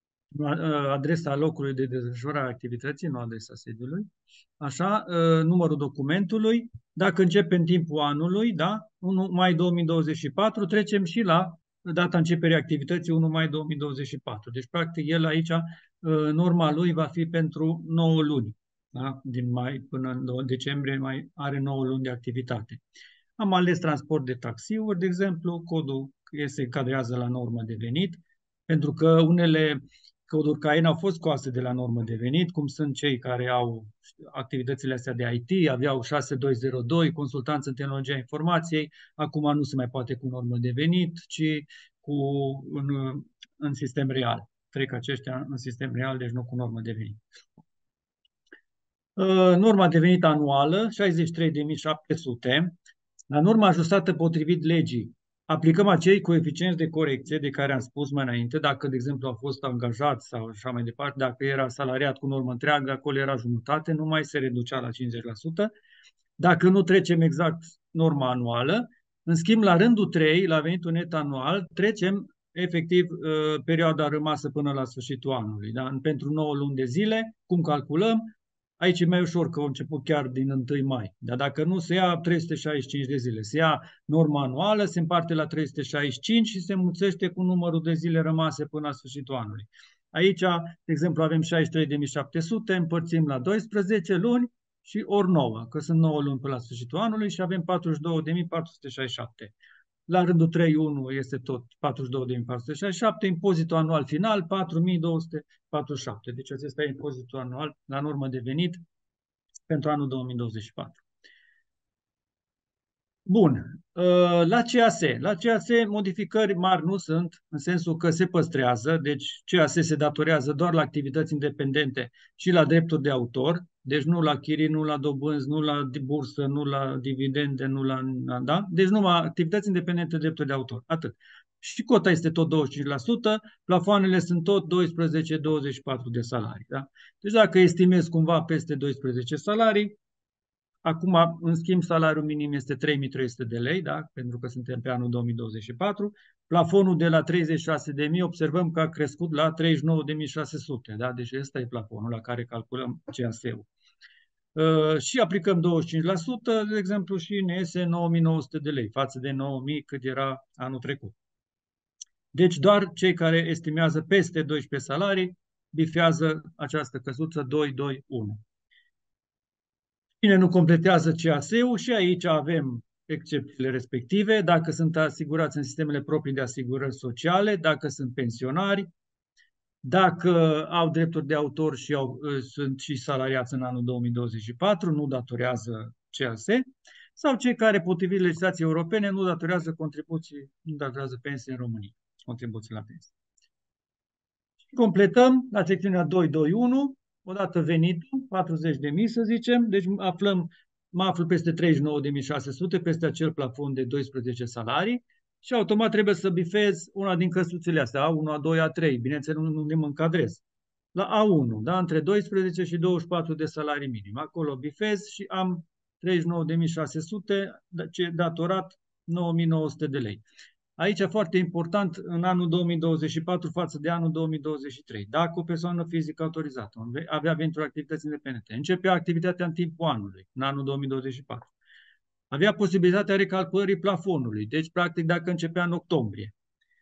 adresa locului de desfășurare a activității, nu adresa sediului, așa, numărul documentului, dacă începe în timpul anului, da, unu mai două mii douăzeci și patru, trecem și la data începerii activității unu mai două mii douăzeci și patru. Deci, practic, el aici, norma lui va fi pentru nouă luni. Da? Din mai până în decembrie mai are nouă luni de activitate. Am ales transport de taxiuri, de exemplu, codul se încadrează la normă de venit, pentru că unele coduri C A N au fost scoase de la normă de venit, cum sunt cei care au activitățile astea de I T, aveau șase doi zero doi, consultanță în tehnologia informației, acum nu se mai poate cu normă de venit, ci cu în, în sistem real. Trec aceștia în sistem real, deci nu cu normă de venit. Norma de venit anuală, șaizeci și trei de mii șapte sute. La norma ajustată potrivit legii, aplicăm acei coeficienți de corecție de care am spus mai înainte, dacă, de exemplu, a fost angajat sau așa mai departe, dacă era salariat cu normă întreagă, acolo era jumătate, nu mai se reducea la cincizeci la sută. Dacă nu trecem exact norma anuală, în schimb, la rândul trei, la venitul net anual, trecem efectiv perioada rămasă până la sfârșitul anului. Da? Pentru nouă luni de zile, cum calculăm? Aici e mai ușor, că au început chiar din întâi mai. Dar dacă nu, se ia trei sute șaizeci și cinci de zile. Se ia norma anuală, se împarte la trei sute șaizeci și cinci și se mulțește cu numărul de zile rămase până la sfârșitul anului. Aici, de exemplu, avem șaizeci și trei de mii șapte sute, împărțim la doisprezece luni și ori nouă, că sunt nouă luni până la sfârșitul anului și avem patruzeci și două de mii patru sute șaizeci și șapte. La rândul trei punct unu este tot patruzeci și două de mii patru sute șaizeci și șapte, impozitul anual final patru mii două sute patruzeci și șapte. Deci acesta e impozitul anual la normă de venit pentru anul două mii douăzeci și patru. Bun. La C A S. La C A S modificări mari nu sunt, în sensul că se păstrează, deci C A S se datorează doar la activități independente și la drepturi de autor, deci nu la chirii, nu la dobânzi, nu la bursă, nu la dividende, nu la... Da? Deci numai activități independente, drepturi de autor. Atât. Și cota este tot douăzeci și cinci la sută, plafoanele sunt tot doisprezece douăzeci și patru de salarii. Da? Deci dacă estimezi cumva peste doisprezece salarii, acum, în schimb, salariul minim este trei mii trei sute de lei, da? Pentru că suntem pe anul două mii douăzeci și patru. Plafonul de la treizeci și șase de mii observăm că a crescut la treizeci și nouă de mii șase sute. Da? Deci ăsta e plafonul la care calculăm C A S-ul. Uh, și aplicăm douăzeci și cinci la sută, de exemplu, și ne iese nouă mii nouă sute de lei față de nouă mii cât era anul trecut. Deci doar cei care estimează peste doisprezece salarii bifează această căsuță doi doi unu. Cine nu completează C A S-ul, și aici avem excepțiile respective, dacă sunt asigurați în sistemele proprii de asigurări sociale, dacă sunt pensionari, dacă au drepturi de autor și au, sunt și salariați în anul două mii douăzeci și patru, nu datorează C A S, sau cei care, potrivit legislației europene, nu datorează contribuții, nu datorează pensii în România, contribuții la pensii. Completăm la secțiunea doi doi unu, odată venitul, patruzeci de mii să zicem, deci aflăm, mă aflu peste treizeci și nouă de mii șase sute, peste acel plafon de doisprezece salarii și automat trebuie să bifez una din căsuțele astea, A unu, A doi, A trei, bineînțeles nu, nu mă încadrez. La A unu, da, între doisprezece și douăzeci și patru de salarii minim, acolo bifez și am treizeci și nouă de mii șase sute, datorat nouă mii nouă sute de lei. Aici foarte important în anul două mii douăzeci și patru față de anul două mii douăzeci și trei. Dacă o persoană fizică autorizată avea venituri activități independente, începea activitatea în timpul anului, în anul două mii douăzeci și patru, avea posibilitatea recalculării plafonului. Deci, practic, dacă începea în octombrie,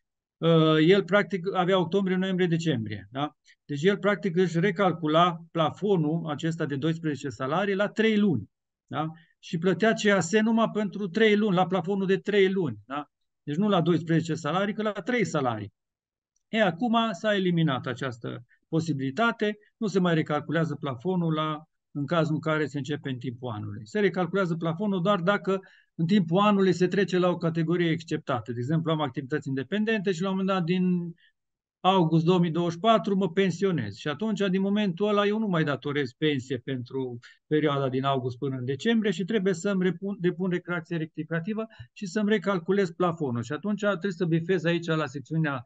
el practic avea octombrie, noiembrie, decembrie. Da? Deci el practic își recalcula plafonul acesta de doisprezece salarii la trei luni. Da? Și plătea C A S numai pentru trei luni, la plafonul de trei luni. Da? Deci nu la doisprezece salarii, că la trei salarii. E, acum s-a eliminat această posibilitate, nu se mai recalculează plafonul la, în cazul în care se începe în timpul anului. Se recalculează plafonul doar dacă în timpul anului se trece la o categorie exceptată. De exemplu, am activități independente și la un moment dat din august două mii douăzeci și patru mă pensionez. Și atunci, din momentul ăla, eu nu mai datorez pensie pentru perioada din august până în decembrie și trebuie să-mi repun, depun reclamație rectificativă și să-mi recalculez plafonul. Și atunci trebuie să bifez aici la secțiunea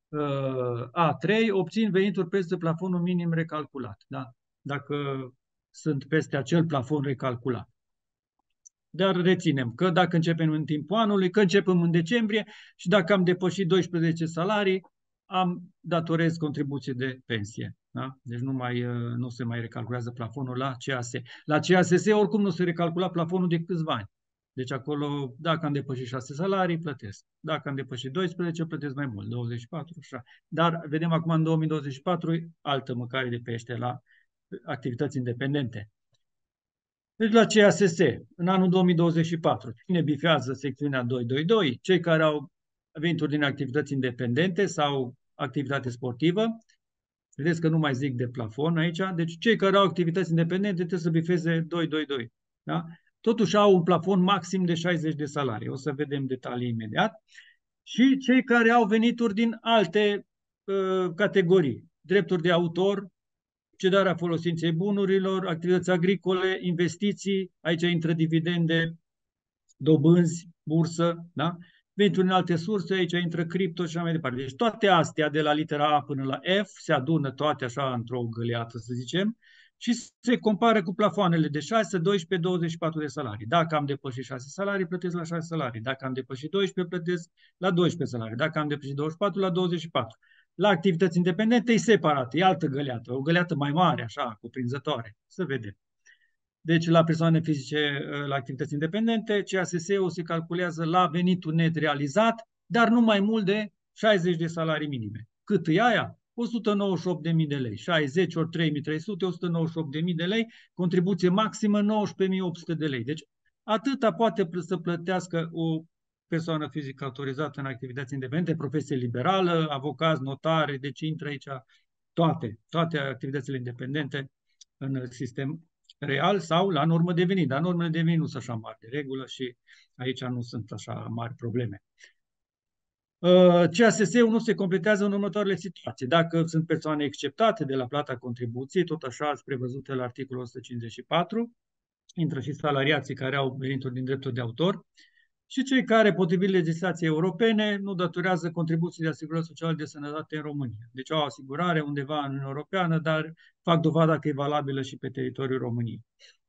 uh, A trei, obțin venituri peste plafonul minim recalculat. Da? Dacă sunt peste acel plafon recalculat. Dar reținem că dacă începem în timpul anului, că începem în decembrie și dacă am depășit doisprezece salarii, am datorez contribuție de pensie. Da? Deci nu, mai, nu se mai recalculează plafonul la C A S. La C A S oricum nu se recalcula plafonul de câțiva ani. Deci acolo, dacă am depășit șase salarii, plătesc. Dacă am depășit doisprezece, plătesc mai mult, douăzeci și patru, așa. Dar vedem acum în două mii douăzeci și patru altă mâncare de pește la activități independente. Deci la C A S S, în anul două mii douăzeci și patru, cine bifează secțiunea doi doi doi? Cei care au venituri din activități independente sau activitate sportivă. Vedeți că nu mai zic de plafon aici. Deci cei care au activități independente trebuie să bifeze doi doi doi. Da? Totuși au un plafon maxim de șaizeci de salarii. O să vedem detalii imediat. Și cei care au venituri din alte uh, categorii. Drepturi de autor, cedarea folosinței bunurilor, activități agricole, investiții, aici intră dividende, dobânzi, bursă, da? Venituri în alte surse, aici intră cripto și așa mai departe. Deci toate astea, de la litera A până la F, se adună toate așa într-o găleată, să zicem, și se compară cu plafoanele de șase, doisprezece, douăzeci și patru de salarii. Dacă am depășit șase salarii, plătesc la șase salarii. Dacă am depășit doisprezece, plătesc la doisprezece salarii. Dacă am depășit douăzeci și patru, la douăzeci și patru. La activități independente e separat, e altă găleată, o găleată mai mare, așa, cuprinzătoare. Să vedem. Deci, la persoane fizice, la activități independente, C A S S-ul se calculează la venitul net realizat, dar nu mai mult de șaizeci de salarii minime. Cât e aia? o sută nouăzeci și opt de mii de lei. șaizeci ori trei mii trei sute, o sută nouăzeci și opt de mii de lei, contribuție maximă nouăsprezece mii opt sute de lei. Deci, atâta poate să plătească o persoană fizică autorizată în activități independente, profesie liberală, avocați, notari, deci intră aici toate, toate activitățile independente în sistem real sau la normă de venit. Dar normele de venit nu sunt așa mari de regulă și aici nu sunt așa mari probleme. C A S S-ul nu se completează în următoarele situații. Dacă sunt persoane exceptate de la plata contribuției, tot așa sunt prevăzute la articolul o sută cincizeci și patru, intră și salariații care au venituri din drepturi de autor și cei care, potrivit legislației europene, nu datorează contribuții de asigurări sociale de sănătate în România. Deci au asigurare undeva în Uniunea Europeană, dar fac dovada că e valabilă și pe teritoriul României.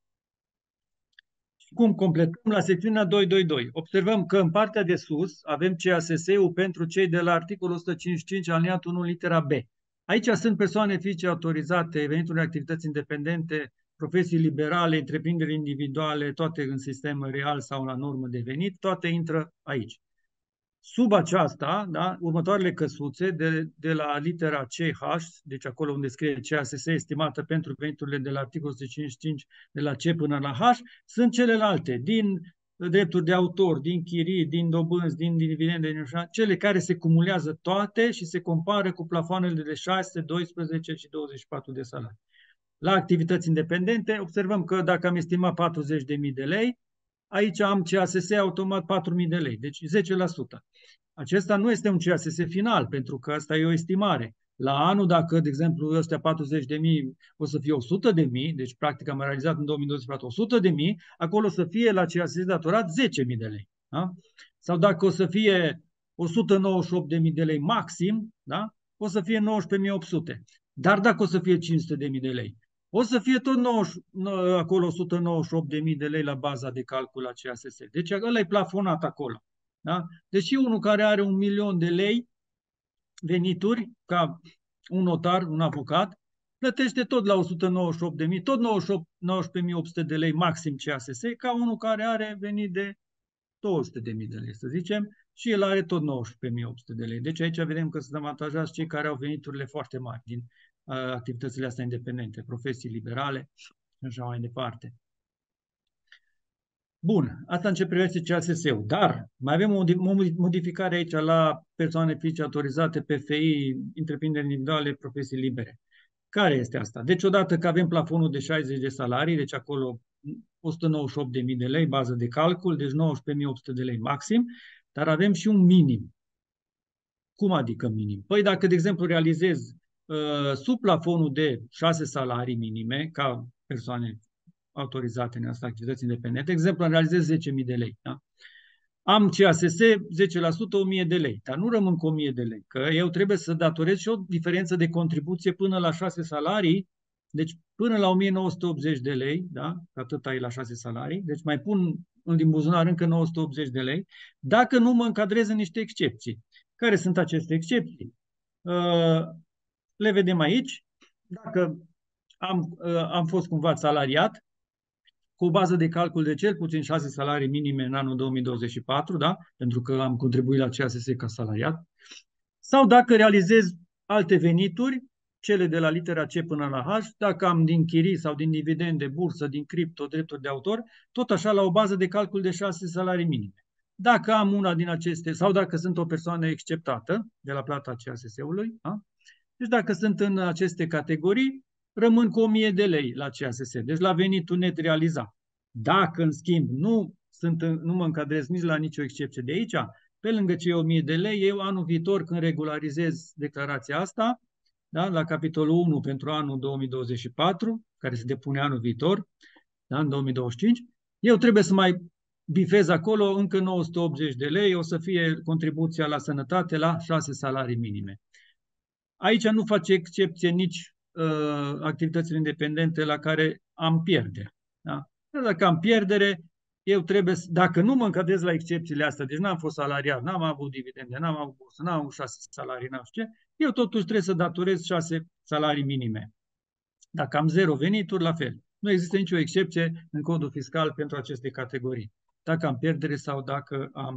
Cum completăm la secțiunea doi doi doi? Observăm că în partea de sus avem C A S S-ul pentru cei de la articolul o sută cincizeci și cinci aliniatul unu litera B. Aici sunt persoane fizice autorizate, venituri de activități independente, profesii liberale, întreprinderi individuale, toate în sistem real sau la normă de venit, toate intră aici. Sub aceasta, da, următoarele căsuțe, de, de la litera C H, deci acolo unde scrie C A S S estimată pentru veniturile de la articolul o sută cincizeci și cinci, de la C până la H, sunt celelalte, din drepturi de autor, din chirii, din dobânzi, din dividende, din așa, cele care se cumulează toate și se compară cu plafoanele de șase, doisprezece și douăzeci și patru de salarii. La activități independente, observăm că dacă am estimat patruzeci de mii de lei, aici am C A S S automat patru mii de lei, deci zece la sută. Acesta nu este un C A S S final, pentru că asta e o estimare. La anul, dacă, de exemplu, ăstea patruzeci de mii o să fie o sută de mii, deci practic am realizat în două mii douăzeci și patru o sută de mii, acolo o să fie la C A S S datorat zece mii de lei. Da? Sau dacă o să fie o sută nouăzeci și opt de mii de lei maxim, da? O să fie nouăsprezece mii opt sute. Dar dacă o să fie cinci sute de mii de lei, o să fie tot nouăzeci, acolo o sută nouăzeci și opt de mii de lei la baza de calcul la C A S S. Deci ăla e plafonat acolo. Da? Deci unul care are un milion de lei venituri, ca un notar, un avocat, plătește tot la o sută nouăzeci și opt de mii, tot nouăsprezece mii opt sute de lei maxim C A S S, ca unul care are venit de două sute de mii de lei, să zicem, și el are tot nouăsprezece mii opt sute de lei. Deci aici vedem că sunt avantajați cei care au veniturile foarte mari din uh, activitățile astea independente, profesii liberale și așa mai departe. Bun, asta în ce privește C A S S-ul, dar mai avem o modificare aici la persoane fizice autorizate, P F I, întreprinderi individuale, profesii libere. Care este asta? Deci odată că avem plafonul de șaizeci de salarii, deci acolo o sută nouăzeci și opt de mii de lei, bază de calcul, deci nouăsprezece mii opt sute de lei maxim, dar avem și un minim. Cum adică minim? Păi dacă, de exemplu, realizez uh, sub plafonul de șase salarii minime, ca persoane autorizate în asta activități independente, de exemplu, realizez zece mii de lei. Da? Am C A S S zece la sută o mie de lei, dar nu rămân cu o mie de lei, că eu trebuie să datorez și o diferență de contribuție până la șase salarii, deci până la o mie nouă sute optzeci de lei, da? Atât ai la șase salarii, deci mai pun din buzunar încă nouă sute optzeci de lei, dacă nu mă încadrez în niște excepții. Care sunt aceste excepții? Le vedem aici. Dacă am, am fost cumva salariat, cu o bază de calcul de cel puțin șase salarii minime în anul două mii douăzeci și patru, da? Pentru că am contribuit la C A S S ca salariat, sau dacă realizez alte venituri, cele de la litera C până la H, dacă am din chirii sau din dividende, bursă, din cripto, drepturi de autor, tot așa la o bază de calcul de șase salarii minime. Dacă am una din aceste, sau dacă sunt o persoană exceptată de la plata C A S S-ului, da? Deci dacă sunt în aceste categorii, rămân cu o mie de lei la C A S S, deci la venitul net realizat. Dacă, în schimb, nu, sunt, nu mă încadrez nici la nicio excepție de aici, pe lângă cei o mie de lei, eu anul viitor, când regularizez declarația asta, da, la capitolul unu pentru anul două mii douăzeci și patru, care se depune anul viitor, da, în două mii douăzeci și cinci, eu trebuie să mai bifez acolo încă nouă sute optzeci de lei, o să fie contribuția la sănătate la șase salarii minime. Aici nu face excepție nici uh, activitățile independente la care am pierdere. Da? Dacă am pierdere, eu trebuie, să, dacă nu mă încadrez la excepțiile astea, deci n-am fost salariat, n-am avut dividende, n-am avut bursă, n-am avut șase salarii, n-am știu ce, eu totuși trebuie să datorez șase salarii minime. Dacă am zero venituri, la fel. Nu există nicio excepție în codul fiscal pentru aceste categorii. Dacă am pierdere sau dacă, am,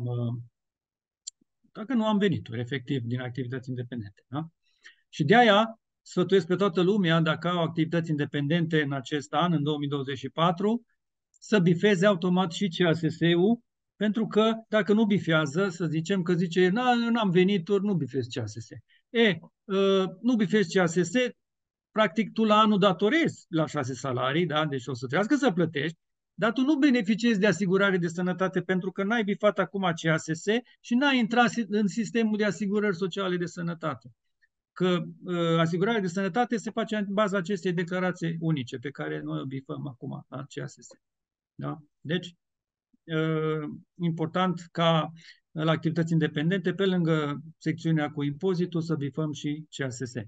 dacă nu am venituri, efectiv, din activități independente. Da? Și de aia sfătuiesc pe toată lumea, dacă au activități independente în acest an, în două mii douăzeci și patru, să bifeze automat și C A S S-ul, pentru că dacă nu bifează, să zicem că zice, n-am venituri, nu bifez C A S S. E, nu bifez C A S S, practic tu la anul datorezi la șase salarii, da? Deci o să trească să plătești, dar tu nu beneficiezi de asigurare de sănătate pentru că n-ai bifat acum C A S S și n-ai intrat în sistemul de asigurări sociale de sănătate. Că uh, asigurarea de sănătate se face în baza acestei declarații unice pe care noi o bifăm acum la C A S S. Da? Deci, uh, important ca la activități independente, pe lângă secțiunea cu impozitul, să bifăm și C A S S.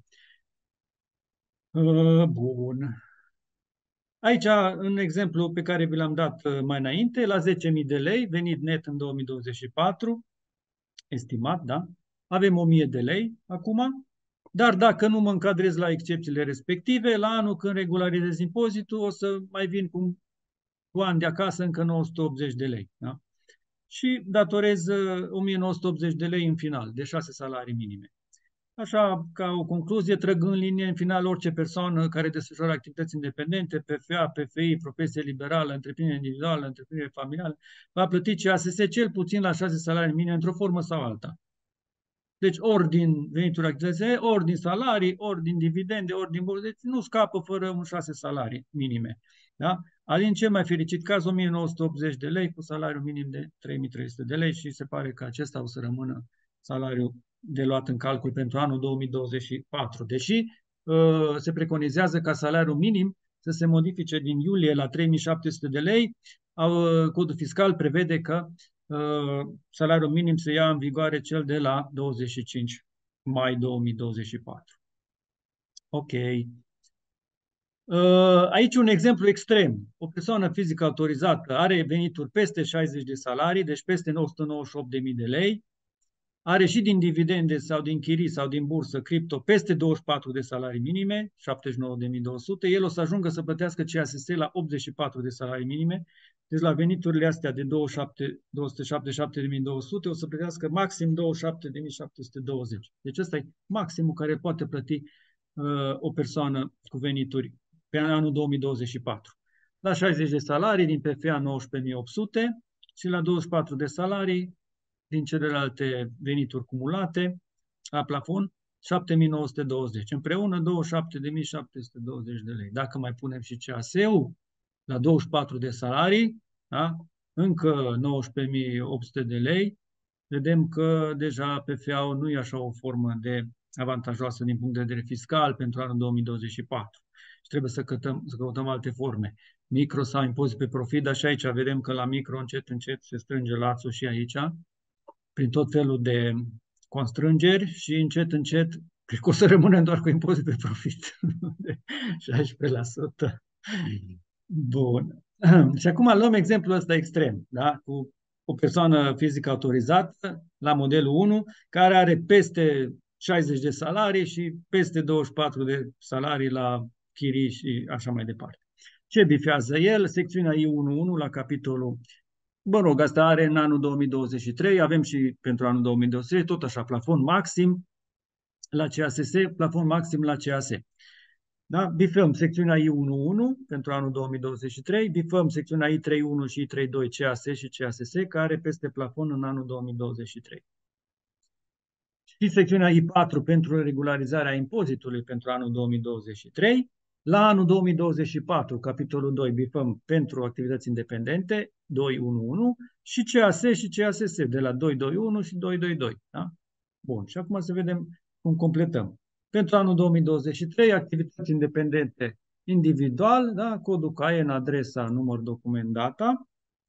Uh, bun. Aici, în exemplu pe care vi l-am dat mai înainte, la zece mii de lei, venit net în două mii douăzeci și patru, estimat, da? Avem o mie de lei acum, dar dacă nu mă încadrez la excepțiile respective, la anul când regularizez impozitul, o să mai vin cu, cu ani de acasă încă nouă sute optzeci de lei, da? Și datorez o mie nouă sute optzeci de lei în final, de șase salarii minime. Așa, ca o concluzie, trăg în linie, în final, orice persoană care desfășoară activități independente, P F A, P F I, profesie liberală, întreprindere individuală, întreprindere familială, va plăti C A S S cel puțin la șase salarii minime, într-o formă sau alta. Deci ori din venituri activității, ori din salarii, ori din dividende, ori din bursă. Deci nu scapă fără un șase salarii minime. Da? Alin cel mai fericit caz, o mie nouă sute optzeci de lei cu salariu minim de trei mii trei sute de lei și se pare că acesta o să rămână salariul de luat în calcul pentru anul două mii douăzeci și patru. Deși uh, se preconizează ca salariul minim să se modifice din iulie la trei mii șapte sute de lei, uh, codul fiscal prevede că uh, salariul minim se ia în vigoare cel de la douăzeci și cinci mai două mii douăzeci și patru. Ok. Aici un exemplu extrem. O persoană fizică autorizată are venituri peste șaizeci de salarii, deci peste o sută nouăzeci și opt de mii de lei, are și din dividende sau din chirii sau din bursă cripto peste douăzeci și patru de salarii minime, șaptezeci și nouă de mii două sute, el o să ajungă să plătească C A S S la optzeci și patru de salarii minime, deci la veniturile astea de două sute șaptezeci și șapte de mii două sute o să plătească maxim douăzeci și șapte de mii șapte sute douăzeci. Deci ăsta e maximul care poate plăti uh, o persoană cu venituri pe anul două mii douăzeci și patru. La șaizeci de salarii din P F A nouăsprezece mii opt sute și la douăzeci și patru de salarii din celelalte venituri cumulate la plafon șapte mii nouă sute douăzeci. Împreună douăzeci și șapte de mii șapte sute douăzeci de lei. Dacă mai punem și C A S-ul la douăzeci și patru de salarii, da? Încă nouăsprezece mii opt sute de lei, vedem că deja P F A-ul nu e așa o formă de avantajoasă din punct de vedere fiscal pentru anul două mii douăzeci și patru. Și trebuie să căutăm, să căutăm alte forme. Micro sau impozit pe profit, dar și aici vedem că la micro încet, încet se strânge lațul și aici, prin tot felul de constrângeri și încet, încet, cred că o să rămânem doar cu impozit pe profit de șaisprezece la sută. Bun. Și acum luăm exemplul ăsta extrem, da? Cu o persoană fizică autorizată la modelul unu, care are peste șaizeci de salarii și peste douăzeci și patru de salarii la chirii și așa mai departe. Ce bifează el? Secțiunea I unu punct unu la capitolul, mă rog, asta are în anul două mii douăzeci și trei, avem și pentru anul două mii douăzeci și trei, tot așa, plafon maxim la C A S S, plafon maxim la C A S. Da? Bifăm secțiunea I unu punct unu pentru anul două mii douăzeci și trei, bifăm secțiunea I trei punct unu și I trei punct doi C A S și C A S S, care are peste plafon în anul două mii douăzeci și trei. Și secțiunea I patru pentru regularizarea impozitului pentru anul două mii douăzeci și trei. La anul două mii douăzeci și patru, capitolul doi, bifăm pentru activități independente, doi punct unu punct unu, și C A S și C A S S, de la doi punct doi punct unu și doi punct doi punct doi. Da? Bun, și acum să vedem cum completăm. Pentru anul două mii douăzeci și trei, activități independente individual, da? Codul C A E N, adresa, număr, document, data.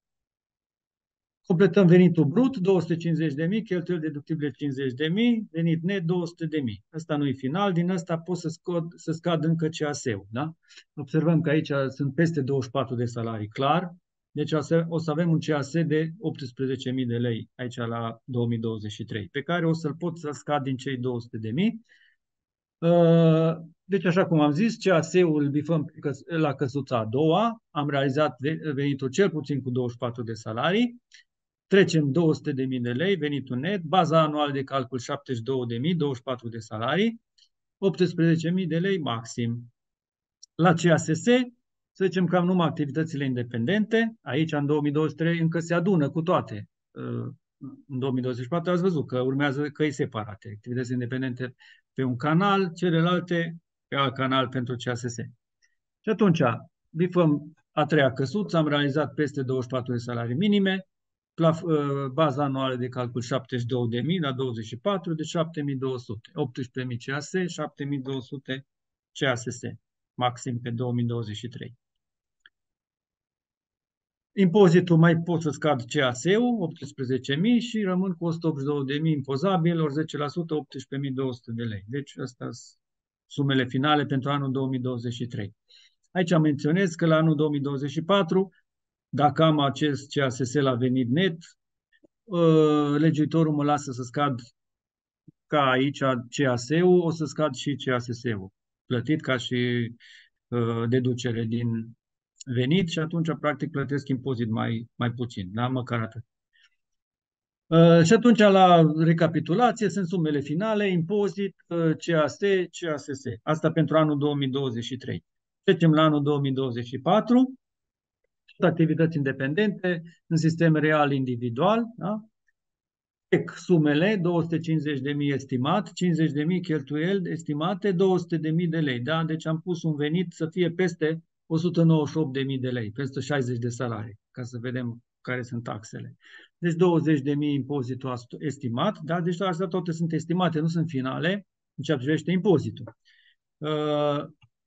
Completăm venitul brut, două sute cincizeci de mii, cheltuieli deductibile cincizeci de mii, venit net două sute de mii. Asta nu e final, din asta pot să scad, să scad încă C A S-ul. Da? Observăm că aici sunt peste douăzeci și patru de salarii, clar. Deci o să avem un C A S de optsprezece mii de lei aici la două mii douăzeci și trei, pe care o să-l pot să scad din cei două sute de mii. Deci, așa cum am zis, C A S-ul îl bifăm la căsuța a doua. Am realizat venitul cel puțin cu douăzeci și patru de salarii. Trecem două sute de mii de lei, venitul net, baza anuală de calcul șaptezeci și două de mii, douăzeci și patru de salarii, optsprezece mii de lei maxim. La C A S S, să zicem că am numai activitățile independente, aici în două mii douăzeci și trei încă se adună cu toate. În două mii douăzeci și patru ați văzut că urmează căi separate, activități independente pe un canal, celelalte pe canal pentru C A S S. Și atunci, bifăm a treia căsuță, am realizat peste douăzeci și patru de salarii minime, plaf, baza anuală de calcul șaptezeci și două de mii la douăzeci și patru, de șapte mii două sute, optsprezece mii C A S, șapte mii două sute C A S S, maxim pe două mii douăzeci și trei. Impozitul mai pot să scad C A S-ul, optsprezece mii, și rămân cu o sută optzeci și două de mii impozabil, ori zece la sută, optsprezece mii două sute de lei. Deci astea sunt sumele finale pentru anul două mii douăzeci și trei. Aici menționez că la anul două mii douăzeci și patru, dacă am acest C A S S la venit net, legiuitorul mă lasă să scad ca aici C A S-ul, o să scad și C A S S-ul, plătit ca și deducere din venit, și atunci practic plătesc impozit mai, mai puțin, da? Măcar atât. Uh, și atunci la recapitulație sunt sumele finale, impozit, uh, C A S, C A S S. Asta pentru anul două mii douăzeci și trei. Trecem la anul două mii douăzeci și patru, activități independente în sistem real individual, da? Sumele, două sute cincizeci de mii estimat, cincizeci de mii cheltuieli estimate, două sute de mii de lei, da? Deci am pus un venit să fie peste o sută nouăzeci și opt de mii de lei, peste șaizeci de salarii, ca să vedem care sunt taxele. Deci douăzeci de mii impozitul estimat, da? Deci astea toate sunt estimate, nu sunt finale, în ceea ce privește impozitul. Uh,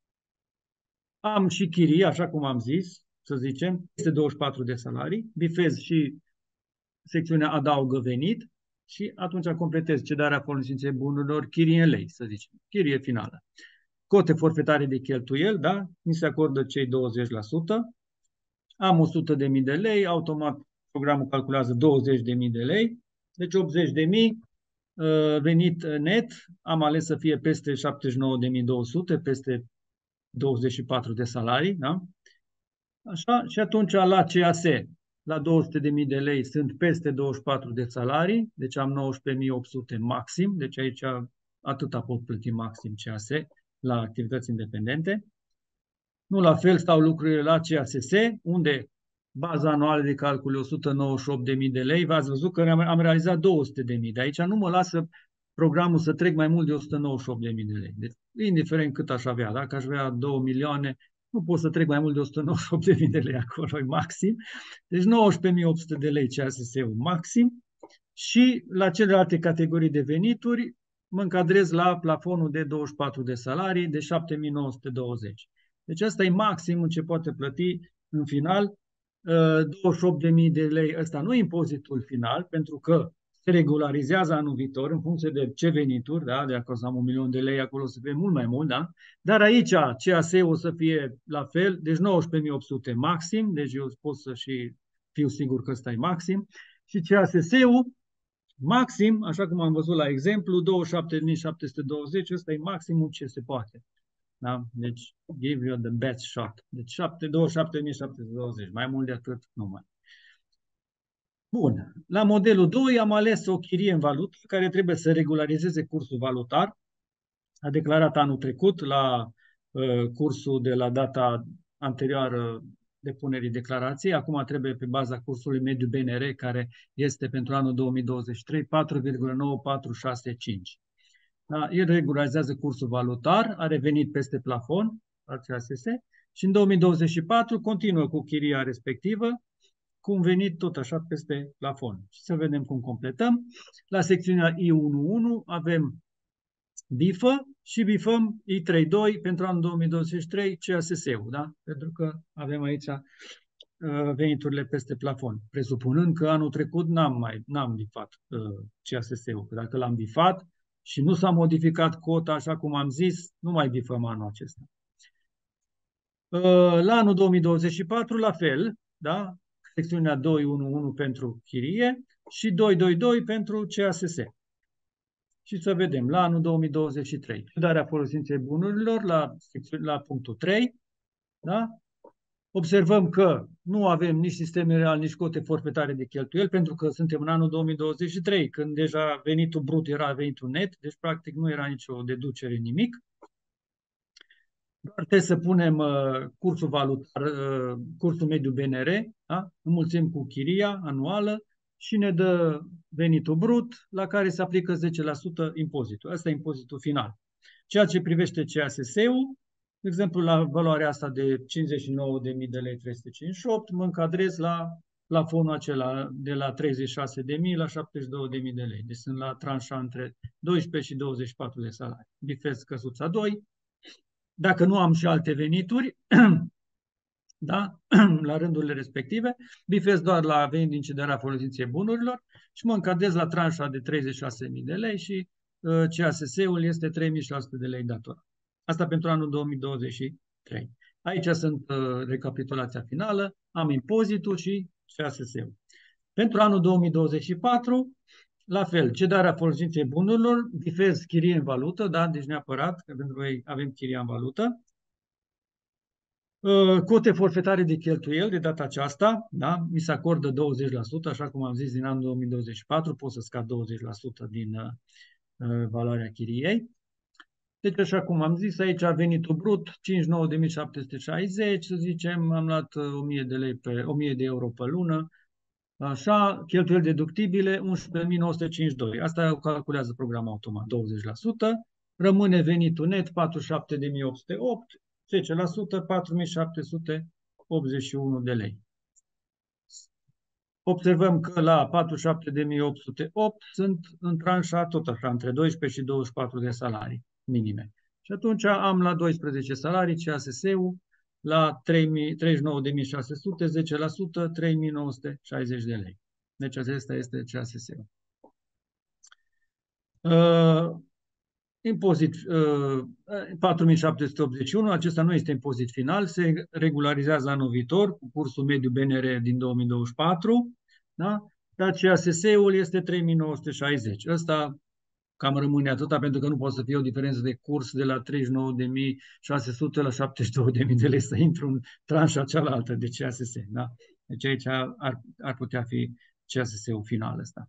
am și chirie, așa cum am zis, să zicem, este douăzeci și patru de salarii, bifez și secțiunea adaugă venit și atunci completez cedarea folosinței bunurilor, chirie în lei, să zicem, chirie finală. Cote forfetare de cheltuieli, da? Mi se acordă cei douăzeci la sută. Am o sută de mii de lei, automat programul calculează douăzeci de mii de lei, deci optzeci de mii venit net, am ales să fie peste șaptezeci și nouă de mii două sute, peste douăzeci și patru de salarii, da? Așa, și atunci la C A S, la două sute de mii de lei sunt peste douăzeci și patru de salarii, deci am nouăsprezece mii opt sute maxim, deci aici atâta pot plăti maxim C A S la activități independente. Nu la fel stau lucrurile la C A S S, unde baza anuală de calcul e o sută nouăzeci și opt de mii de lei. V-ați văzut că am realizat două sute de mii. De aici nu mă lasă programul să trec mai mult de o sută nouăzeci și opt de mii de lei. Deci, indiferent cât aș avea, dacă aș avea două milioane, nu pot să trec mai mult de o sută nouăzeci și opt de mii de lei acolo, e maxim. Deci nouăsprezece mii opt sute de lei C A S S-ul maxim. Și la celelalte categorii de venituri mă încadrez la plafonul de douăzeci și patru de salarii de șapte mii nouă sute douăzeci. Deci asta e maximul ce poate plăti în final. douăzeci și opt de mii de lei, ăsta nu e impozitul final, pentru că se regularizează anul viitor în funcție de ce venituri, da? De acolo am un milion de lei, acolo să fie mult mai mult, da? Dar aici C A S-ul o să fie la fel, deci nouăsprezece mii opt sute maxim, deci eu pot să și fiu sigur că ăsta e maxim. Și C A S S-ul maxim, așa cum am văzut la exemplu, douăzeci și șapte mii șapte sute douăzeci, ăsta e maximul ce se poate. Da? Deci, give you the best shot. Deci douăzeci și șapte mii șapte sute douăzeci, mai mult de atât nu mai. Bun. La modelul doi am ales o chirie în valută care trebuie să regularizeze cursul valutar. A declarat anul trecut la uh, cursul de la data anterioară depunerii declarației. Acum trebuie pe baza cursului mediu B N R, care este pentru anul două mii douăzeci și trei patru virgulă nouă patru șase cinci. Da? El regularizează cursul valutar, a revenit peste plafon, la C A S S, și în două mii douăzeci și patru continuă cu chiria respectivă, cu un venit tot așa peste plafon. Și să vedem cum completăm. La secțiunea I unu unu avem bifă și bifăm I trei doi pentru anul două mii douăzeci și trei C A S S-ul, da? Pentru că avem aici uh, veniturile peste plafon, presupunând că anul trecut n-am mai n-am bifat uh, C A S S-ul. Dacă l-am bifat și nu s-a modificat cota, așa cum am zis, nu mai bifăm anul acesta. Uh, la anul două mii douăzeci și patru, la fel, da? Secțiunea doi unu unu pentru chirie și doi doi doi pentru C A S S. Și să vedem, la anul două mii douăzeci și trei, cedarea folosinței bunurilor la, la punctul trei, da? Observăm că nu avem nici sisteme real, nici cote forfetare de cheltuieli, pentru că suntem în anul două mii douăzeci și trei, când deja venitul brut era venitul net, deci practic nu era nicio deducere, nimic. Doar trebuie să punem uh, cursul valutar, uh, cursul mediu B N R, da? Înmulțim cu chiria anuală și ne dă venitul brut, la care se aplică zece la sută impozitul. Asta e impozitul final. Ceea ce privește C A S S-ul, de exemplu, la valoarea asta de cincizeci și nouă de mii de lei trei sute cincizeci și opt, mă încadrez la plafonul acela de la treizeci și șase de mii la șaptezeci și două de mii de lei. Deci sunt la tranșa între doisprezece și douăzeci și patru de salarii. Bifez căsuța doi. Dacă nu am și alte venituri, da? La rândurile respective, bifez doar la venit din cederea folosinței bunurilor și mă încadrez la tranșa de treizeci și șase de mii de lei și uh, C A S S-ul este trei mii șase sute de lei datorat. Asta pentru anul două mii douăzeci și trei. Aici sunt uh, recapitulația finală, am impozitul și C A S S-ul. Pentru anul două mii douăzeci și patru, la fel, cedarea folosinței bunurilor, bifez chirie în valută, da? Deci neapărat, că pentru că avem chiria în valută. Cote forfetare de cheltuieli de data aceasta, da? Mi se acordă douăzeci la sută, așa cum am zis, din anul două mii douăzeci și patru, pot să scad douăzeci la sută din uh, valoarea chiriei. Deci, așa cum am zis, aici a venitul brut, cincizeci și nouă de mii șapte sute șaizeci, să zicem, am luat o mie de lei pe, o mie de euro pe lună, așa, cheltuieli deductibile, unsprezece mii nouă sute cincizeci și doi. Asta o calculează programul automat, douăzeci la sută. Rămâne venitul net, patruzeci și șapte de mii opt sute opt, zece la sută, patru mii șapte sute optzeci și unu de lei. Observăm că la patruzeci și șapte de mii opt sute opt sunt în tranșa tot așa, între doisprezece și douăzeci și patru de salarii minime. Și atunci am la doisprezece salarii C A S S-ul, la treizeci și nouă de mii șase sute, zece la sută, trei mii nouă sute șaizeci de lei. Deci acesta este C A S S-ul. Uh, impozit uh, patru mii șapte sute optzeci și unu, acesta nu este impozit final, se regularizează anul viitor cu cursul mediu B N R din două mii douăzeci și patru, da? Dar C A S S-ul este trei mii nouă sute șaizeci. Ăsta cam rămâne atâta, pentru că nu poate să fie o diferență de curs de la treizeci și nouă de mii șase sute la șaptezeci și două de mii de lei să intru în tranșa cealaltă de C A S S. Da? Deci aici ar, ar putea fi C A S S-ul final ăsta.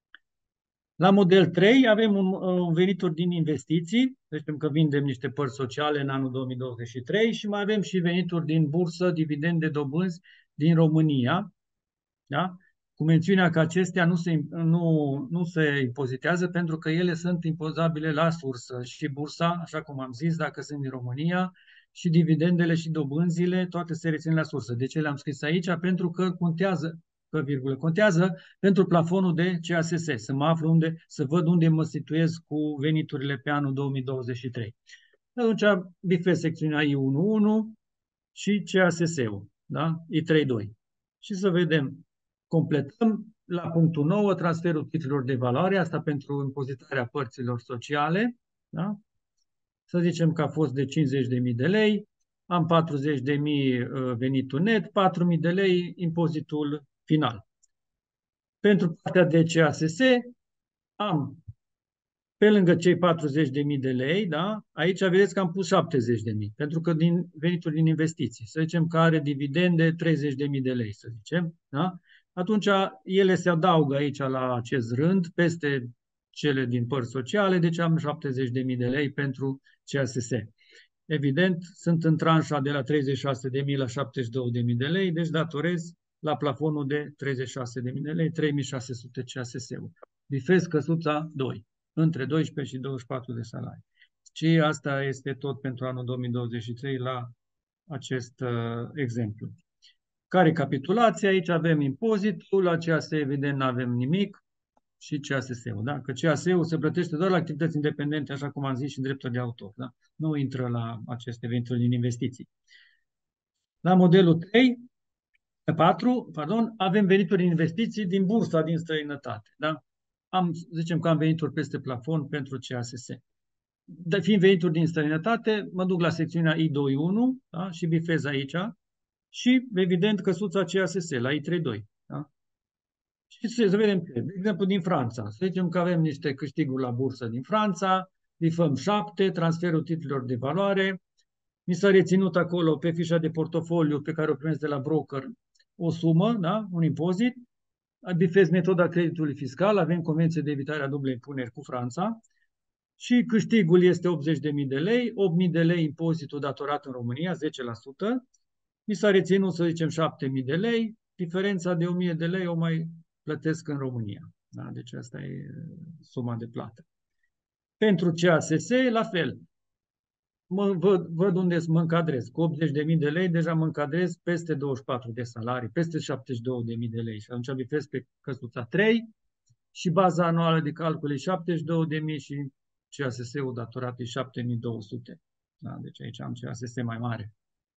La model trei avem un, un venituri din investiții, deci că vindem niște părți sociale în anul două mii douăzeci și trei și mai avem și venituri din bursă, dividende, dobânzi din România, da? Cu mențiunea că acestea nu se, nu, nu se impozitează pentru că ele sunt impozabile la sursă și bursa, așa cum am zis, dacă sunt din România, și dividendele și dobânzile, toate se rețin la sursă. De ce le-am scris aici? Pentru că contează, că virgulă, contează pentru plafonul de C A S S, să mă aflu unde, să văd unde mă situez cu veniturile pe anul două mii douăzeci și trei. Atunci bifez secțiunea I unu punct unu și C A S S-ul, da? I trei punct doi. Și să vedem. Completăm la punctul nouă transferul titlurilor de valoare, asta pentru impozitarea părților sociale. Da? Să zicem că a fost de cincizeci de mii de lei, am patruzeci de mii venitul net, patru mii de lei impozitul final. Pentru partea de C A S S am, pe lângă cei patruzeci de mii de lei, da? Aici vedeți că am pus șaptezeci de mii, pentru că din venituri din investiții. Să zicem că are dividende treizeci de mii de lei, să zicem, da? Atunci ele se adaugă aici la acest rând, peste cele din părți sociale, deci am șaptezeci de mii de lei pentru C A S S. Evident, sunt în tranșa de la treizeci și șase de mii la șaptezeci și două de mii de lei, deci datorez la plafonul de treizeci și șase de mii de lei, trei mii șase sute C A S S-ul. Bifez căsuța doi, între doisprezece și douăzeci și patru de salarii. Și asta este tot pentru anul două mii douăzeci și trei la acest uh, exemplu. Ca recapitulație, aici avem impozitul, la C A S evident nu avem nimic și C A S S-ul. Da? Că C A S S-ul se plătește doar la activități independente, așa cum am zis, și în dreptul de autor. Da? Nu intră la aceste venituri din investiții. La modelul trei, patru, pardon, avem venituri din investiții din bursa din străinătate. Da? Am, zicem că am venituri peste plafon pentru C A S S. De fiind venituri din străinătate, mă duc la secțiunea I doi punct unu, da? Și bifez aici și, evident, căsuța C A S S la I trei punct doi. Da? Și să vedem, de exemplu, din Franța. Să zicem că avem niște câștiguri la bursă din Franța, bifăm șapte, transferul titlurilor de valoare, mi s-a reținut acolo pe fișa de portofoliu pe care o primesc de la broker o sumă, da? Un impozit, bifez metoda creditului fiscal, avem convenție de evitare a dublei impuneri cu Franța și câștigul este optzeci de mii de lei, opt mii de lei impozitul datorat în România, zece la sută, mi s-a reținut, să zicem, șapte mii de lei, diferența de o mie de lei o mai plătesc în România. Da? Deci asta e suma de plată. Pentru C A S S, la fel. mă, văd, văd unde să mă încadrez. Cu optzeci de mii de lei deja mă încadrez peste douăzeci și patru de salarii, peste șaptezeci și două de mii de lei. Și atunci bifez pe căsuța trei și baza anuală de calcul e șaptezeci și două de mii și C A S S-ul datorat e șapte mii două sute. Da? Deci aici am C A S S mai mare.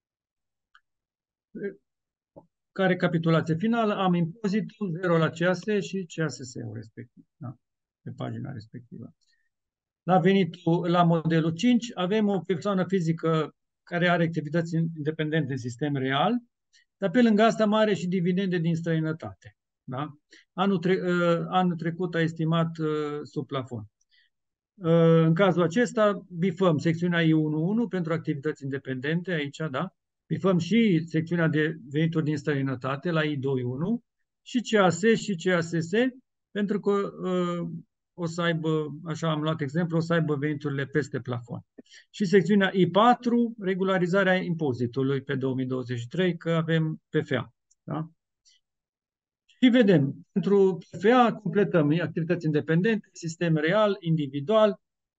Ca recapitulație finală, am impozitul, zero la C A S și C A S S-ul respectiv. Da? Pe pagina respectivă. La venitul, la modelul cinci, avem o persoană fizică care are activități independente în sistem real, dar pe lângă asta mai are și dividende din străinătate. Da? Anul, tre uh, anul trecut a estimat uh, sub plafon. Uh, în cazul acesta, bifăm secțiunea I unu punct unu pentru activități independente, aici, da? Bifăm și secțiunea de venituri din străinătate, la I doi punct unu, și C A S și C A S S, pentru că uh, o să aibă, așa am luat exemplu, o să aibă veniturile peste plafon. Și secțiunea I patru, regularizarea impozitului pe două mii douăzeci și trei, că avem P F A. Da? Și vedem, pentru P F A completăm activități independente, sistem real, individual,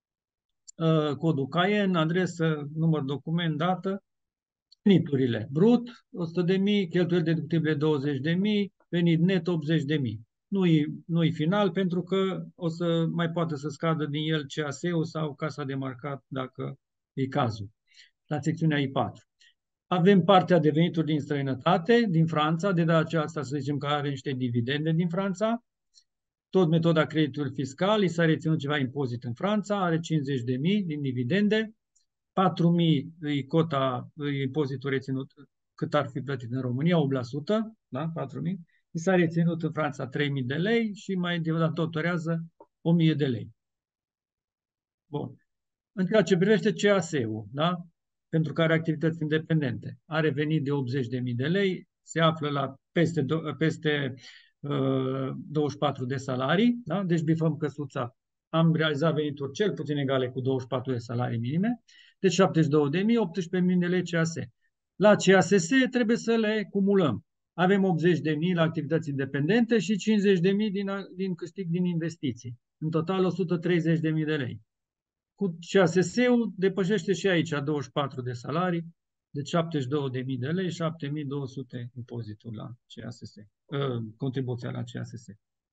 codul Cayenne, adresă, număr document, dată, veniturile brut, o sută de mii, cheltuieli deductibile douăzeci de mii, venit net optzeci de mii. Nu-i, nu-i final, pentru că o să mai poate să scadă din el C A S-ul sau casa de marcat, dacă e cazul, la secțiunea I patru. Avem partea de venituri din străinătate, din Franța, de data aceasta să zicem că are niște dividende din Franța, tot metoda creditului fiscal, i s-a reținut ceva impozit în Franța, are cincizeci de mii din dividende, patru mii e cota, e impozitul reținut cât ar fi plătit în România, opt la sută, da? patru mii. I s-a reținut în Franța trei mii de lei și mai datorează o mie de lei. Bun. În ceea ce privește C A S-ul, da? Pentru care activități independente, are venit de optzeci de mii de lei, se află la peste, peste uh, douăzeci și patru de salarii, da? Deci bifăm căsuța, am realizat venituri cel puțin egale cu douăzeci și patru de salarii minime, deci șaptezeci și două de mii, optsprezece mii de lei C A S. La C A S S trebuie să le cumulăm. Avem optzeci de mii la activități independente și cincizeci de mii din, din câștig din investiții. În total o sută treizeci de mii de lei. Cu C A S S-ul depășește și aici douăzeci și patru de salarii, deci șaptezeci și două de mii de lei, șapte mii două sute impozitul la C A S S, contribuția la C A S S.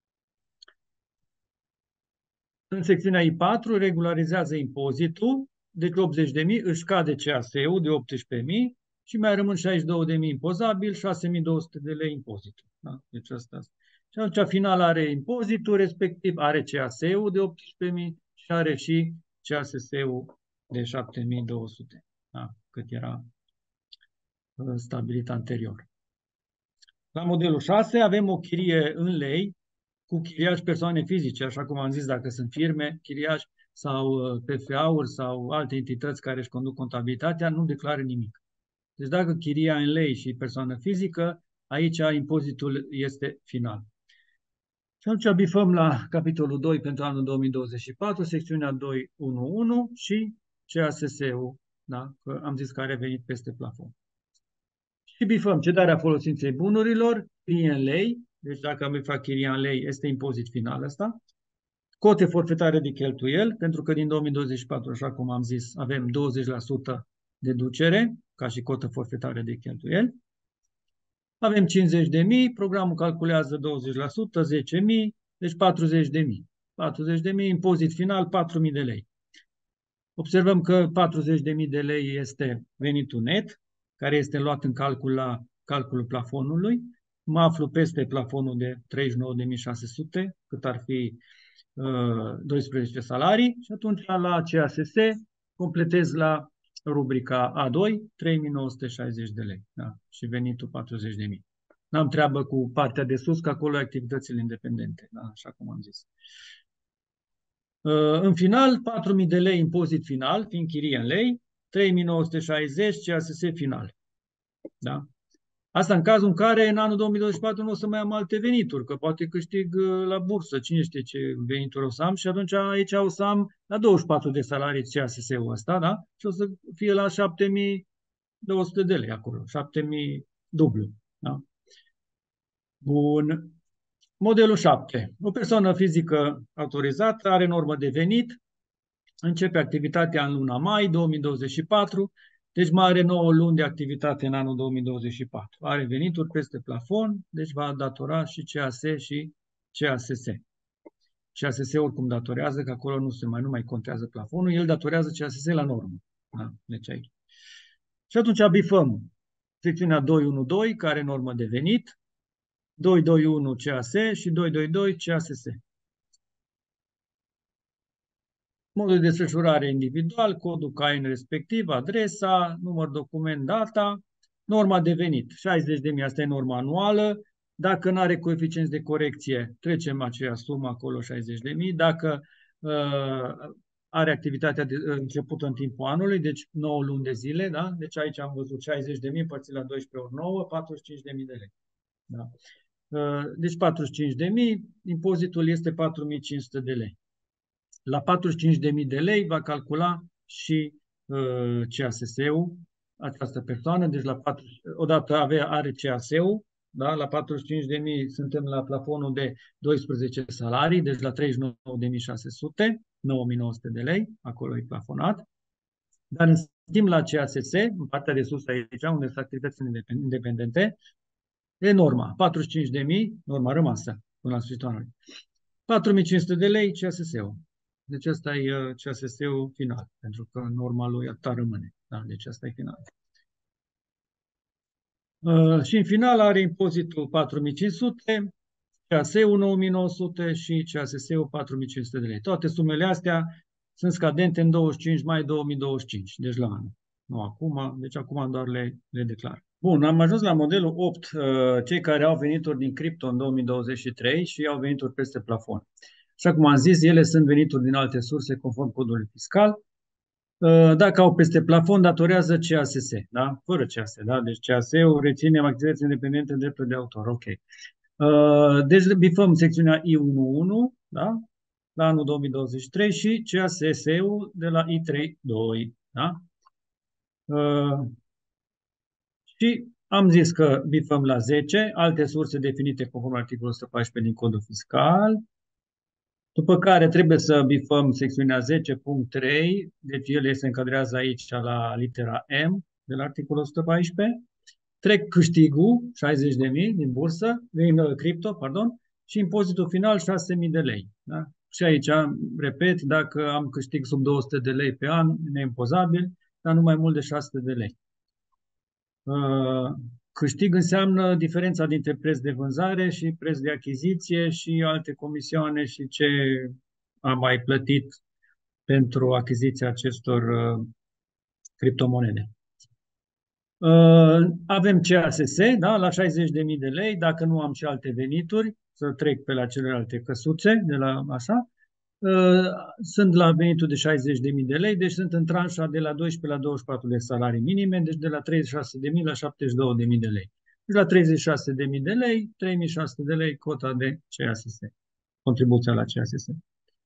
În secțiunea I patru regularizează impozitul, deci optzeci de mii, își scade C A S-ul de optsprezece mii și mai rămân șaizeci și două de mii impozabil, șase mii două sute de lei impozitul. Da? Deci asta. Și atunci final are impozitul, respectiv are C A S-ul de optsprezece mii și are și C A S S-ul de șapte mii două sute, da? Cât era stabilit anterior. La modelul șase avem o chirie în lei cu chiriași persoane fizice, așa cum am zis, dacă sunt firme, chiriași sau P F A-uri sau alte entități care își conduc contabilitatea, nu declară nimic. Deci dacă chiria în lei și persoană fizică, aici impozitul este final. Și atunci bifăm la capitolul doi pentru anul două mii douăzeci și patru, secțiunea doi punct unu punct unu și C A S S-ul, da? Că am zis că are venit peste plafon. Și bifăm cedarea folosinței bunurilor, chirie în lei, deci dacă am bifat chiria în lei, este impozit final ăsta. Cote forfetare de cheltuieli, pentru că din două mii douăzeci și patru, așa cum am zis, avem douăzeci la sută deducere, ca și cotă forfetare de cheltuieli. Avem cincizeci de mii, programul calculează douăzeci la sută, zece mii, deci patruzeci de mii. patruzeci de mii, impozit final, patru mii de lei. Observăm că patruzeci de mii de lei este venitul net, care este luat în calcul la calculul plafonului. Mă aflu peste plafonul de treizeci și nouă de mii șase sute, cât ar fi uh, doisprezece salarii, și atunci la C A S S completez la rubrica A doi, trei mii nouă sute șaizeci de lei, da? Și venitul patruzeci de mii. N-am treabă cu partea de sus, că acolo activitățile independente, da? Așa cum am zis. Uh, în final, patru mii de lei impozit final, fiind chirie în lei, trei mii nouă sute șaizeci C A S S final. Da? Asta în cazul în care în anul două mii douăzeci și patru nu o să mai am alte venituri, că poate câștig la bursă, cine știe ce venituri o să am, și atunci aici o să am la douăzeci și patru de salarii C A S S-ul ăsta, da? Și o să fie la șapte mii două sute de lei acolo, șapte mii dublu. Da? Bun. Modelul șapte. O persoană fizică autorizată are normă de venit, începe activitatea în luna mai două mii douăzeci și patru, deci mai are nouă luni de activitate în anul două mii douăzeci și patru. Are venituri peste plafon, deci va datora și C A S și C A S S. C A S S oricum datorează, că acolo nu se mai, nu mai contează plafonul, el datorează C A S S la normă. Da? Deci aici. Și atunci bifăm secțiunea doi unu doi, care are normă de venit, doi doi unu C A S și doi doi doi C A S S. Modul de desfășurare individual, codul C A I N respectiv, adresa, număr document, data, norma de venit, șaizeci de mii, asta e norma anuală. Dacă nu are coeficienți de corecție, trecem aceea sumă acolo, șaizeci de mii. Dacă uh, are activitatea de, uh, începută în timpul anului, deci nouă luni de zile, da? Deci aici am văzut șaizeci de mii împărțit la doisprezece ori nouă, patruzeci și cinci de mii de lei. Da? Uh, deci patruzeci și cinci de mii, impozitul este patru mii cinci sute de lei. La patruzeci și cinci de mii de lei va calcula și uh, C A S S-ul, această persoană, deci la patru, odată avea, are C A S-ul, da? La patruzeci și cinci de mii suntem la plafonul de doisprezece salarii, deci la treizeci și nouă de mii șase sute, nouă mii nouă sute de lei, acolo e plafonat. Dar în schimb la C A S S, în partea de sus aici, unde sunt activitățile independente, e norma, patruzeci și cinci de mii, norma rămasă până la sfârșitul anului. patru mii cinci sute de lei C A S S-ul. Deci ăsta e C A S S-ul final, pentru că norma lui atâta rămâne. Da? Deci ăsta e final. Uh, și în final are impozitul patru mii cinci sute, C A S-ul nouă mii nouă sute și C A S S-ul patru mii cinci sute de lei. Toate sumele astea sunt scadente în douăzeci și cinci mai două mii douăzeci și cinci, deci la anul. Nu acum, deci acum doar le, le declar. Bun, am ajuns la modelul opt, uh, cei care au venituri din cripto în două mii douăzeci și trei și au venituri peste plafon. Așa cum am zis, ele sunt venituri din alte surse conform codului fiscal. Dacă au peste plafon, datorează C A S S, da? Fără C A S S, da? Deci C A S-ul reține activități independente de drepturi de autor, ok. Deci bifăm secțiunea I unu unu, da? La anul două mii douăzeci și trei și C A S S-ul de la I trei doi, da? Și am zis că bifăm la zece, alte surse definite conform articolul o sută paisprezece din codul fiscal. După care trebuie să bifăm secțiunea zece punct trei, deci ele se încadrează aici la litera M de la articolul o sută paisprezece. Trec câștigul, șaizeci de mii din bursă, din cripto, pardon, și impozitul final șase mii de lei. Da? Și aici, repet, dacă am câștig sub două sute de lei pe an, neimpozabil, dar nu mai mult de șase sute de lei. Câștig înseamnă diferența dintre preț de vânzare și preț de achiziție și alte comisioane și ce am mai plătit pentru achiziția acestor uh, criptomonede. Uh, avem C A S S, da, la șaizeci de mii de lei, dacă nu am și alte venituri, să trec pe la celelalte căsuțe, de la așa, uh, sunt la venitul de șaizeci de mii de lei, deci sunt în tranșa de la doisprezece la douăzeci și patru de salarii minime, deci de la treizeci și șase de mii la șaptezeci și două de mii de lei. Deci la treizeci și șase de mii de lei, trei mii șase sute de lei cota de C A S S, contribuția la C A S S.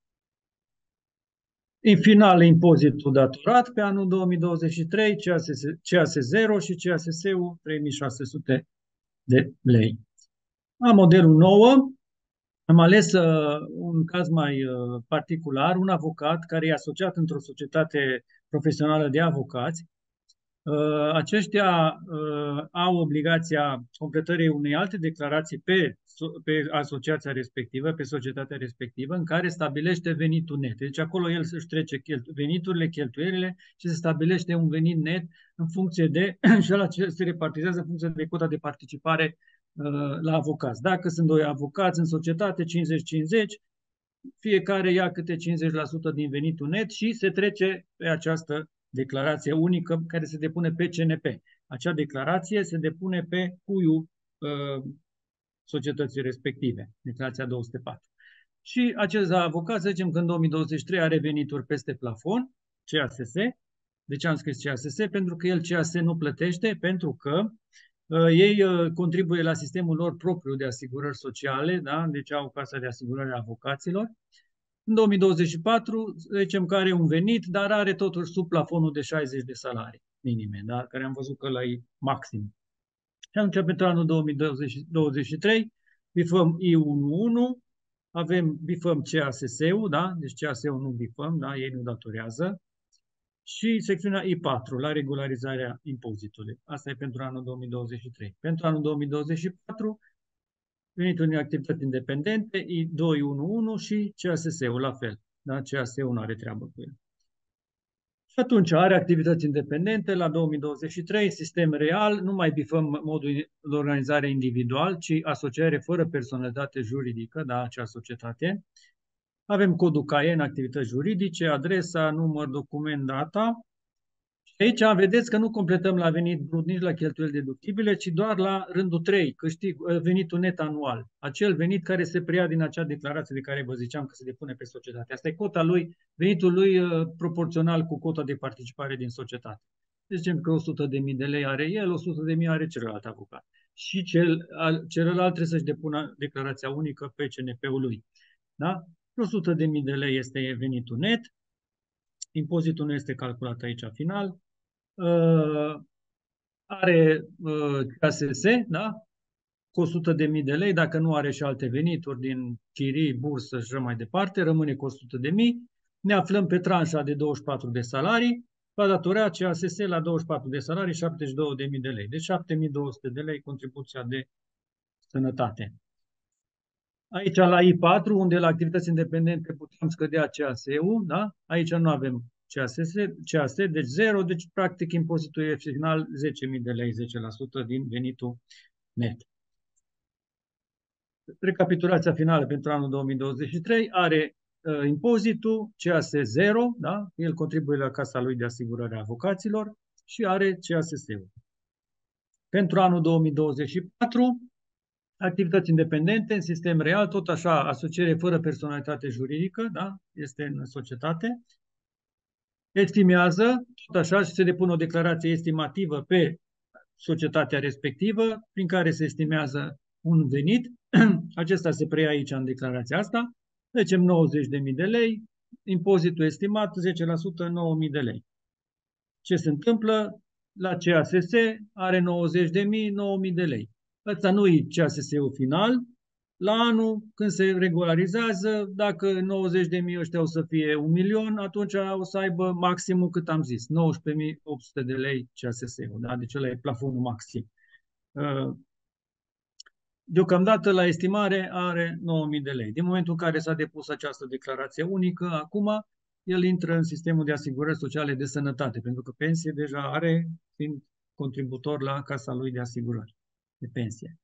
În final, impozitul datorat pe anul două mii douăzeci și trei, C A S zero și C A S S-ul trei mii șase sute de lei. La modelul nouă, am ales uh, un caz mai uh, particular, un avocat care e asociat într-o societate profesională de avocați. Uh, aceștia uh, au obligația completării unei alte declarații pe, pe asociația respectivă, pe societatea respectivă, în care stabilește venitul net. Deci acolo el își trece cheltu- veniturile, cheltuielile și se stabilește un venit net în funcție de, și ăla se repartizează în funcție de cota de participare uh, la avocați. Dacă sunt doi avocați în societate, cincizeci cincizeci, fiecare ia câte cincizeci la sută din venitul net și se trece pe această declarație unică care se depune pe C N P. Acea declarație se depune pe cuiul uh, societății respective, declarația două sute patru. Și acest avocat, să zicem că în două mii douăzeci și trei are venituri peste plafon, C A S S. De ce am scris C A S S? Pentru că el C A S S nu plătește, pentru că uh, ei uh, contribuie la sistemul lor propriu de asigurări sociale, da? Deci au casa de asigurare a avocaților. În două mii douăzeci și patru, zicem că are un venit, dar are totuși sub plafonul de șaizeci de salarii minime, da? Care am văzut că la e maxim. Și atunci, pentru anul două mii douăzeci și trei, bifăm I unu unu, avem, bifăm C A S S-ul, da? Deci C A S S-ul nu bifăm, da? Ei nu datorează. Și secțiunea I patru, la regularizarea impozitului. Asta e pentru anul două mii douăzeci și trei. Pentru anul două mii douăzeci și patru, venitul din activități independente, I doi unu unu și C A S S-ul, la fel. Da? C A S S-ul nu are treabă cu el. Și atunci are activități independente la două mii douăzeci și trei, sistem real, nu mai bifăm modul de organizare individual, ci asociere fără personalitate juridică, da, acea societate. Avem codul C A E în activități juridice, adresa, număr, document, data. Și aici vedeți că nu completăm la venit brut nici la cheltuieli deductibile, ci doar la rândul trei, câștig, venitul net anual. Acel venit care se preia din acea declarație de care vă ziceam că se depune pe societate. Asta e cota lui, venitul lui uh, proporțional cu cota de participare din societate. Deci zicem că o sută de mii de lei are el, o sută de mii are celălalt avocat. Și cel, al, celălalt trebuie să-și depună declarația unică pe C N P-ul lui. Da? o sută de mii de lei este venitul net, impozitul nu este calculat aici final, uh, are uh, C A S S, da? Cu o sută de mii de lei, dacă nu are și alte venituri din chirii, bursă și mai departe, rămâne cu o sută de mii. Ne aflăm pe tranșa de douăzeci și patru de salarii, va datorea C A S S la douăzeci și patru de salarii șaptezeci și două de mii de lei. Deci șapte mii două sute de lei contribuția de sănătate. Aici la I patru, unde la activități independente putem scădea C A S-ul, da? Aici nu avem C A S, C A S, deci zero, deci practic impozitul e final zece mii de lei, zece la sută din venitul net. Recapitulația finală pentru anul două mii douăzeci și trei are uh, impozitul C A S zero, da? El contribuie la casa lui de asigurare a avocaților și are C A S S-ul. Pentru anul două mii douăzeci și patru, activități independente în sistem real, tot așa, asociere fără personalitate juridică, da? Este în societate. Estimează, tot așa, și se depune o declarație estimativă pe societatea respectivă, prin care se estimează un venit. Acesta se preia aici în declarația asta. Zicem nouăzeci de mii de lei, impozitul estimat zece la sută, nouă mii de lei. Ce se întâmplă? La C A S S are nouăzeci de mii, nouă mii de lei. Ăsta nu e C A S S-ul final. La anul, când se regularizează, dacă nouăzeci de mii ăștia o să fie un milion, atunci o să aibă maximul cât am zis, nouăsprezece mii opt sute de lei C A S S-ul. Da? Deci ăla e plafonul maxim. Deocamdată, la estimare, are nouă mii de lei. Din momentul în care s-a depus această declarație unică, acum, el intră în sistemul de asigurări sociale de sănătate, pentru că pensie deja are, fiind contributor la casa lui de asigurări de pensie.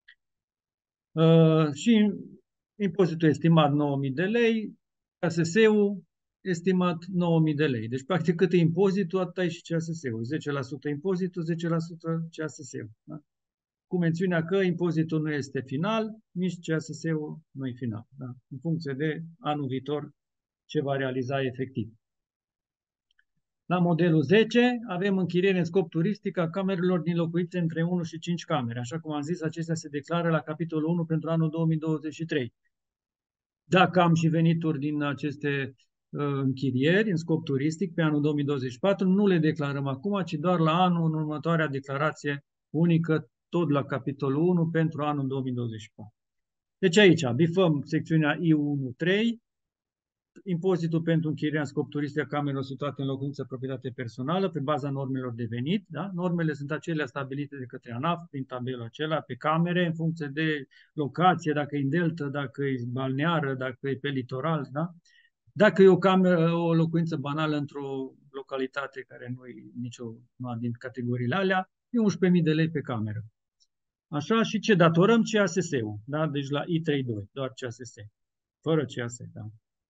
Uh, și impozitul estimat nouă mii de lei, C A S S-ul estimat nouă mii de lei. Deci, practic, cât e impozitul, atât e și C A S S-ul. zece la sută impozitul, zece la sută C A S S-ul. Da? Cu mențiunea că impozitul nu este final, nici C A S S-ul nu e final. Da? În funcție de anul viitor ce va realiza efectiv. La modelul zece avem închiriere în scop turistic a camerelor din locuințe între unu și cinci camere. Așa cum am zis, acestea se declară la capitolul unu pentru anul două mii douăzeci și trei. Dacă am și venituri din aceste uh, închirieri în scop turistic pe anul două mii douăzeci și patru, nu le declarăm acum, ci doar la anul în următoarea declarație unică, tot la capitolul unu pentru anul două mii douăzeci și patru. Deci aici bifăm secțiunea I unu trei, impozitul pentru închirierea în scop turistic a camerelor situate în locuință proprietate personală pe baza normelor de venit. Da? Normele sunt acelea stabilite de către ANAF prin tabelul acela pe camere în funcție de locație, dacă e în delta, dacă e balneară, dacă e pe litoral. Da? Dacă e o cameră, o locuință banală într-o localitate care nu e nicio din categoriile alea, e unsprezece mii de lei pe cameră. Așa, și ce datorăm? C A S S-ul. Da? Deci la I trei doi, doar C A S S. Fără C A S S. Da?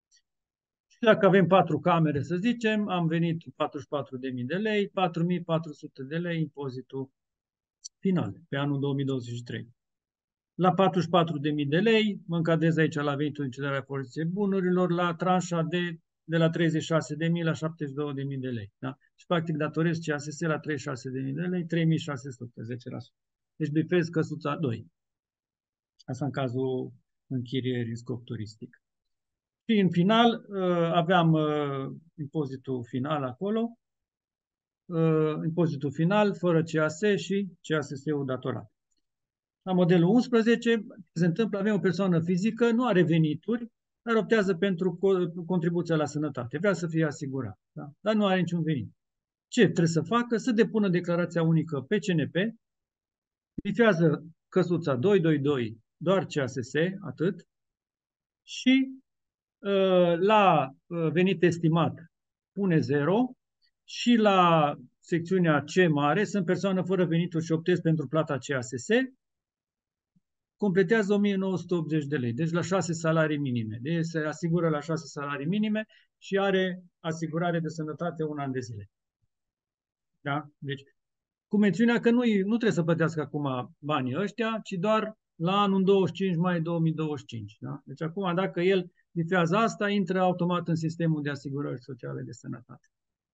Și dacă avem patru camere, să zicem, am venit patruzeci și patru de mii de lei, patru mii patru sute de lei impozitul final pe anul două mii douăzeci și trei. La patruzeci și patru de mii de lei, mă încadrez aici la venitul în cedarea poziției bunurilor, la tranșa de, de la treizeci și șase de mii la șaptezeci și două de mii de lei. Da? Și practic datorez C A S S la treizeci și șase de mii de lei, trei mii șase sute, zece la sută. Deci bifez căsuța doi. Asta în cazul închirierii în scop turistic. Și în final aveam impozitul final acolo, impozitul final fără C A S și C A S S-ul datorat. La modelul unsprezece, ce se întâmplă, avem o persoană fizică, nu are venituri, dar optează pentru contribuția la sănătate. Vrea să fie asigurat, da? Dar nu are niciun venit. Ce trebuie să facă? Să depună declarația unică pe C N P, bifează căsuța doi doi doi, doar C A S S, atât, și la venit estimat pune zero și la secțiunea C mare, sunt persoană fără venituri și optez pentru plata C A S S, completează o mie nouă sute optzeci de lei, deci la șase salarii minime. Deci se asigură la șase salarii minime și are asigurare de sănătate un an de zile. Da? Deci, cu mențiunea că nu, nu trebuie să plătească acum banii ăștia, ci doar la anul douăzeci și cinci mai două mii douăzeci și cinci. Da? Deci acum, dacă el bifează asta, intră automat în sistemul de asigurări sociale de sănătate.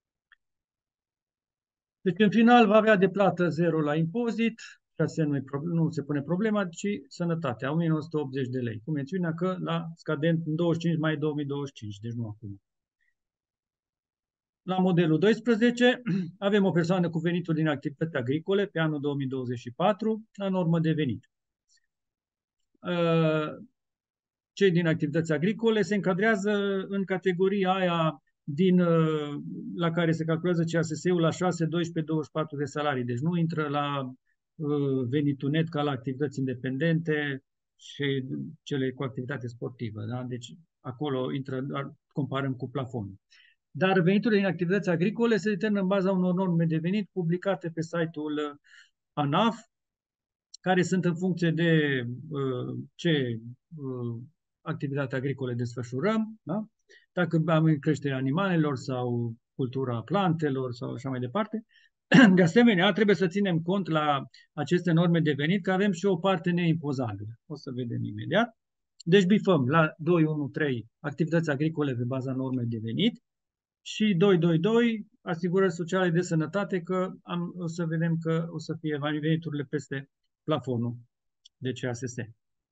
Deci, în final, va avea de plată zero la impozit, nu, nu se pune problema, ci sănătatea, o mie nouă sute optzeci de lei, cu mențiunea că la scadent în douăzeci și cinci mai două mii douăzeci și cinci, deci nu acum. La modelul doisprezece avem o persoană cu venituri din activități agricole pe anul două mii douăzeci și patru, la normă de venit. Cei din activități agricole se încadrează în categoria aia din, la care se calculează C A S S-ul la șase, doisprezece, douăzeci și patru de salarii. Deci nu intră la venitul net ca la activități independente și cele cu activitate sportivă. Da? Deci acolo intră, comparăm cu plafonul. Dar veniturile din activități agricole se determină în baza unor norme de venit publicate pe site-ul ANAF, care sunt în funcție de uh, ce uh, activitate agricole desfășurăm, da? Dacă am creșterea animalelor sau cultura plantelor sau așa mai departe. De asemenea, trebuie să ținem cont la aceste norme de venit că avem și o parte neimpozabilă. O să vedem imediat. Deci bifăm la doi unu trei activități agricole pe baza normei de venit și doi doi doi asigurări sociale de sănătate, că am, o să vedem că o să fie veniturile peste plafonul de C A S S.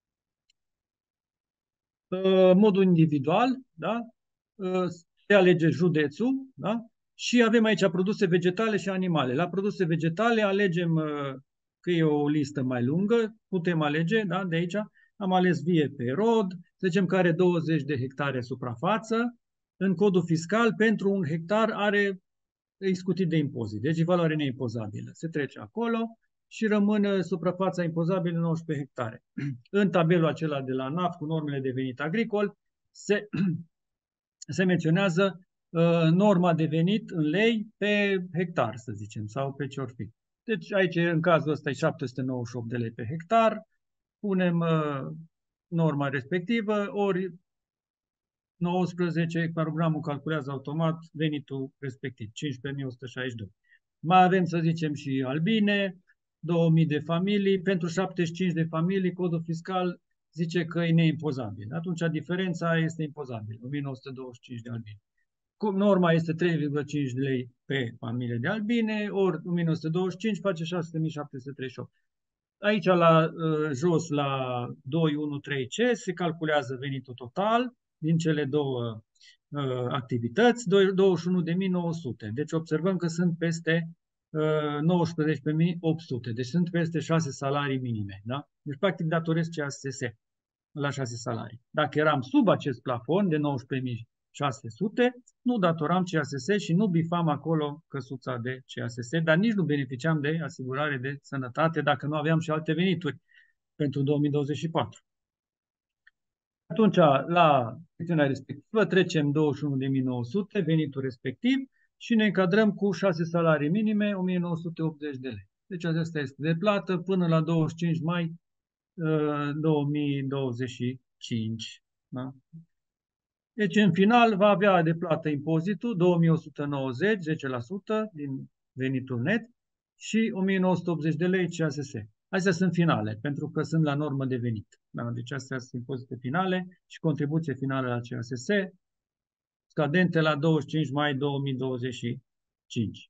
Modul individual, da? Se alege județul, da? Și avem aici produse vegetale și animale. La produse vegetale alegem că e o listă mai lungă, putem alege, da? De aici am ales vie pe rod, să zicem că are douăzeci de hectare suprafață, în codul fiscal pentru un hectar are iscutit de impozit, deci valoare neimpozabilă. Se trece acolo și rămâne suprafața impozabilă nouăsprezece hectare. În tabelul acela de la ANAF cu normele de venit agricol se, se menționează uh, norma de venit în lei pe hectar, să zicem, sau pe ce or fi. Deci aici, în cazul ăsta, e șapte sute nouăzeci și opt de lei pe hectar, punem uh, norma respectivă, ori nouăsprezece, hectarogramul calculează automat venitul respectiv, cincisprezece mii o sută șaizeci și doi. Mai avem, să zicem, și albine, două mii de familii, pentru șaptezeci și cinci de familii, codul fiscal zice că e neimpozabil. Atunci diferența este impozabilă, o mie nouă sute douăzeci și cinci de albine. Norma este trei virgulă cinci de lei pe familie de albine, ori o mie nouă sute douăzeci și cinci face șase sute mii șapte sute treizeci și opt. Aici, la uh, jos, la doi unu trei C, se calculează venitul total din cele două uh, activități, douăzeci și unu de mii nouă sute. Deci observăm că sunt peste uh, nouăsprezece mii opt sute, deci sunt peste șase salarii minime. Da? Deci, practic, datoresc C A S S la șase salarii. Dacă eram sub acest plafon de nouăsprezece mii șase sute, nu datoram C A S S și nu bifam acolo căsuța de C A S S, dar nici nu beneficiam de asigurare de sănătate dacă nu aveam și alte venituri pentru două mii douăzeci și patru. Atunci, la secțiunea respectivă, trecem douăzeci și unu de mii nouă sute, venitul respectiv, și ne încadrăm cu șase salarii minime, o mie nouă sute optzeci de lei. Deci asta este de plată până la douăzeci și cinci mai două mii douăzeci și cinci. Da? Deci, în final, va avea de plată impozitul două mii o sută nouăzeci, zece la sută din venitul net, și o mie nouă sute optzeci de lei C A S S. Astea sunt finale, pentru că sunt la normă de venit. Da? Deci astea sunt impozite finale și contribuție finală la C A S S, scadente la douăzeci și cinci mai două mii douăzeci și cinci.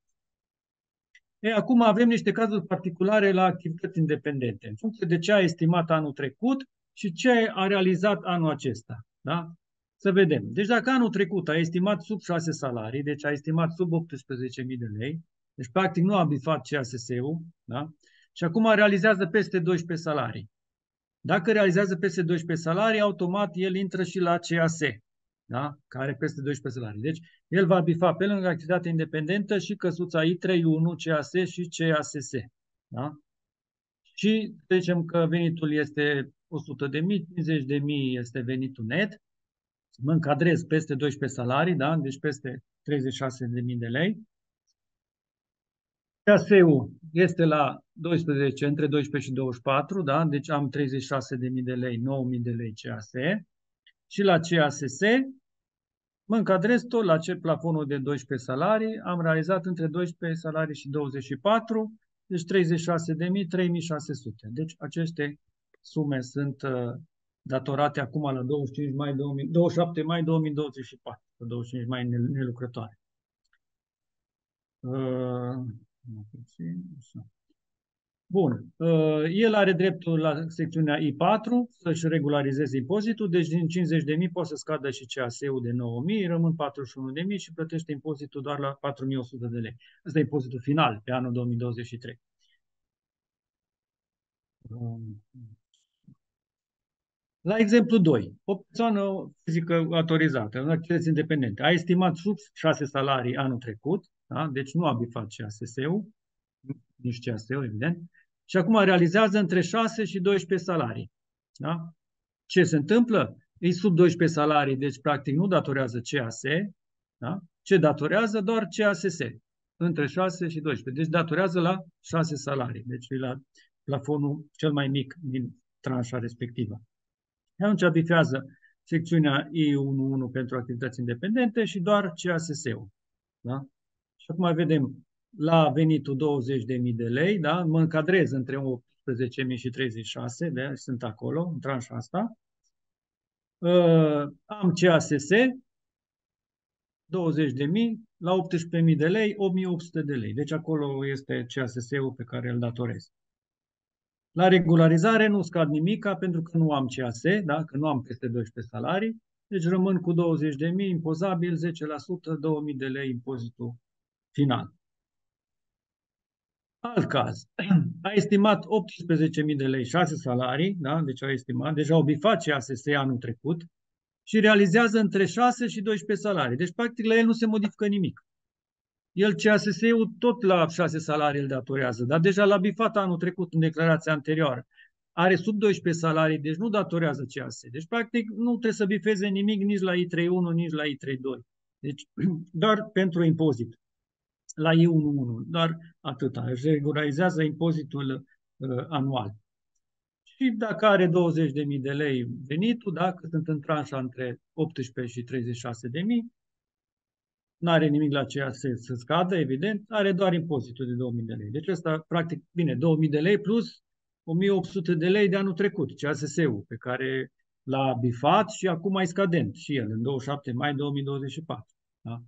E, acum avem niște cazuri particulare la activități independente, în funcție de ce a estimat anul trecut și ce a realizat anul acesta. Da? Să vedem. Deci dacă anul trecut a estimat sub șase salarii, deci a estimat sub optsprezece mii de lei, deci practic nu a bifat C A S S-ul, da? Și acum realizează peste doisprezece salarii. Dacă realizează peste doisprezece salarii, automat el intră și la C A S, da? Care are peste doisprezece salarii. Deci el va bifa pe lângă activitatea independentă și căsuța I trei unu, C A S și C A S S. Da? Și zicem că venitul este o sută de mii, cincizeci de mii este venitul net. Mă încadrez peste doisprezece salarii, da? Deci peste treizeci și șase de mii de lei. C A S-ul este la doisprezece, între doisprezece și douăzeci și patru, da? Deci am treizeci și șase de mii de lei, nouă mii de lei C A S. Și la C A S S mă încadrez tot la ce plafonul de doisprezece salarii. Am realizat între doisprezece salarii și douăzeci și patru, deci treizeci și șase de mii, trei mii șase sute. Deci aceste sume sunt uh, datorate acum la douăzeci și cinci mai două mii, douăzeci și șapte mai două mii douăzeci și patru, douăzeci și cinci mai nelucrătoare. Uh, Bun. El are dreptul la secțiunea I patru să-și regularizeze impozitul, deci din cincizeci de mii poate să scadă și C A S-ul de nouă mii, rămân patruzeci și unu de mii și plătește impozitul doar la patru mii o sută de lei. Ăsta e impozitul final pe anul două mii douăzeci și trei. La exemplu doi, o persoană fizică autorizată, în activități independente, a estimat sub șase salarii anul trecut, da? Deci nu a bifat C A S S-ul, nici C A S-ul, evident, și acum realizează între șase și doisprezece salarii. Da? Ce se întâmplă? E sub doisprezece salarii, deci practic nu datorează C A S, da? Ce datorează? Doar C A S S, între șase și doisprezece. Deci datorează la șase salarii, deci e la plafonul cel mai mic din tranșa respectivă. Atunci bifează secțiunea I unu unu pentru activități independente și doar C A S S-ul. Da? Și acum vedem la venitul douăzeci de mii de lei, da? Mă încadrez între optsprezece mii și treizeci și șase, de sunt acolo, în tranșa asta. Uh, am C A S S, douăzeci de mii, la optsprezece mii de lei, opt mii opt sute de lei. Deci acolo este C A S S-ul pe care îl datorez. La regularizare nu scad nimica pentru că nu am C A S, da? Că nu am peste doisprezece salarii, deci rămân cu douăzeci de mii, impozabil, zece la sută, două mii de lei impozitul final. Alt caz, a estimat optsprezece mii de lei, șase salarii, da? Deci a estimat, deja au bifat C A S S anul trecut și realizează între șase și doisprezece salarii. Deci, practic, la el nu se modifică nimic. El C A S S-ul tot la șase salarii îl datorează, dar deja l-a bifat anul trecut în declarația anterioară. Are sub doisprezece salarii, deci nu datorează C A S S. Deci, practic, nu trebuie să bifeze nimic nici la I trei unu, nici la I trei doi. Deci, doar pentru impozit. La I unu unu, doar atâta. Își regularizează impozitul uh, anual. Și dacă are douăzeci de mii de lei venitul, dacă sunt în tranșa între optsprezece și treizeci și șase de mii, nu are nimic la C A S să scadă, evident, are doar impozitul de două mii de lei. Deci ăsta, practic, bine, două mii de lei plus o mie opt sute de lei de anul trecut, C A S S-ul, pe care l-a bifat și acum mai scadent și el, în douăzeci și șapte mai două mii douăzeci și patru. Da?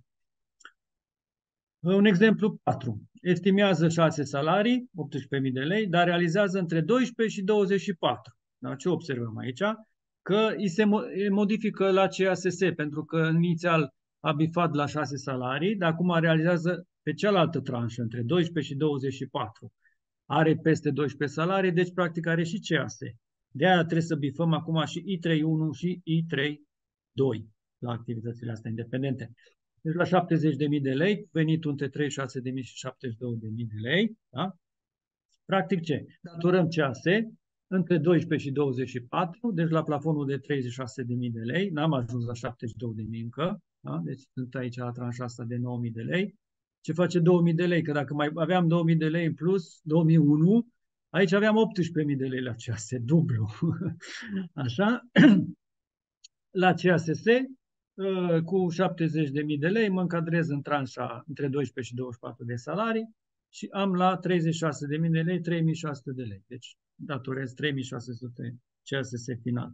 Un exemplu patru. Estimează șase salarii, optsprezece mii de lei, dar realizează între doisprezece și douăzeci și patru. Da? Ce observăm aici? Că îi se modifică la C A S S, pentru că inițial a bifat la șase salarii, dar acum realizează pe cealaltă tranșă, între doisprezece și douăzeci și patru. Are peste doisprezece salarii, deci practic are și C A S. De aia trebuie să bifăm acum și I trei unu și I trei doi la activitățile astea independente. Deci la șaptezeci de mii de lei, venitul între treizeci și șase de mii și șaptezeci și două de mii de lei. Da? Practic ce? Datorăm C A S între doisprezece și douăzeci și patru, deci la plafonul de treizeci și șase de mii de lei, n-am ajuns la șaptezeci și două de mii încă, da? Deci sunt aici la tranșa asta de nouă mii de lei. Ce face două mii de lei? Că dacă mai aveam două mii de lei în plus, două mii unu, aici aveam optsprezece mii de lei la C A S, dublu. Așa? La C A S S, cu șaptezeci de mii de lei, mă încadrez în tranșa între doisprezece și douăzeci și patru de salarii și am la treizeci și șase de mii de lei, trei mii șase sute de lei. Deci datorez trei mii șase sute C A S S final.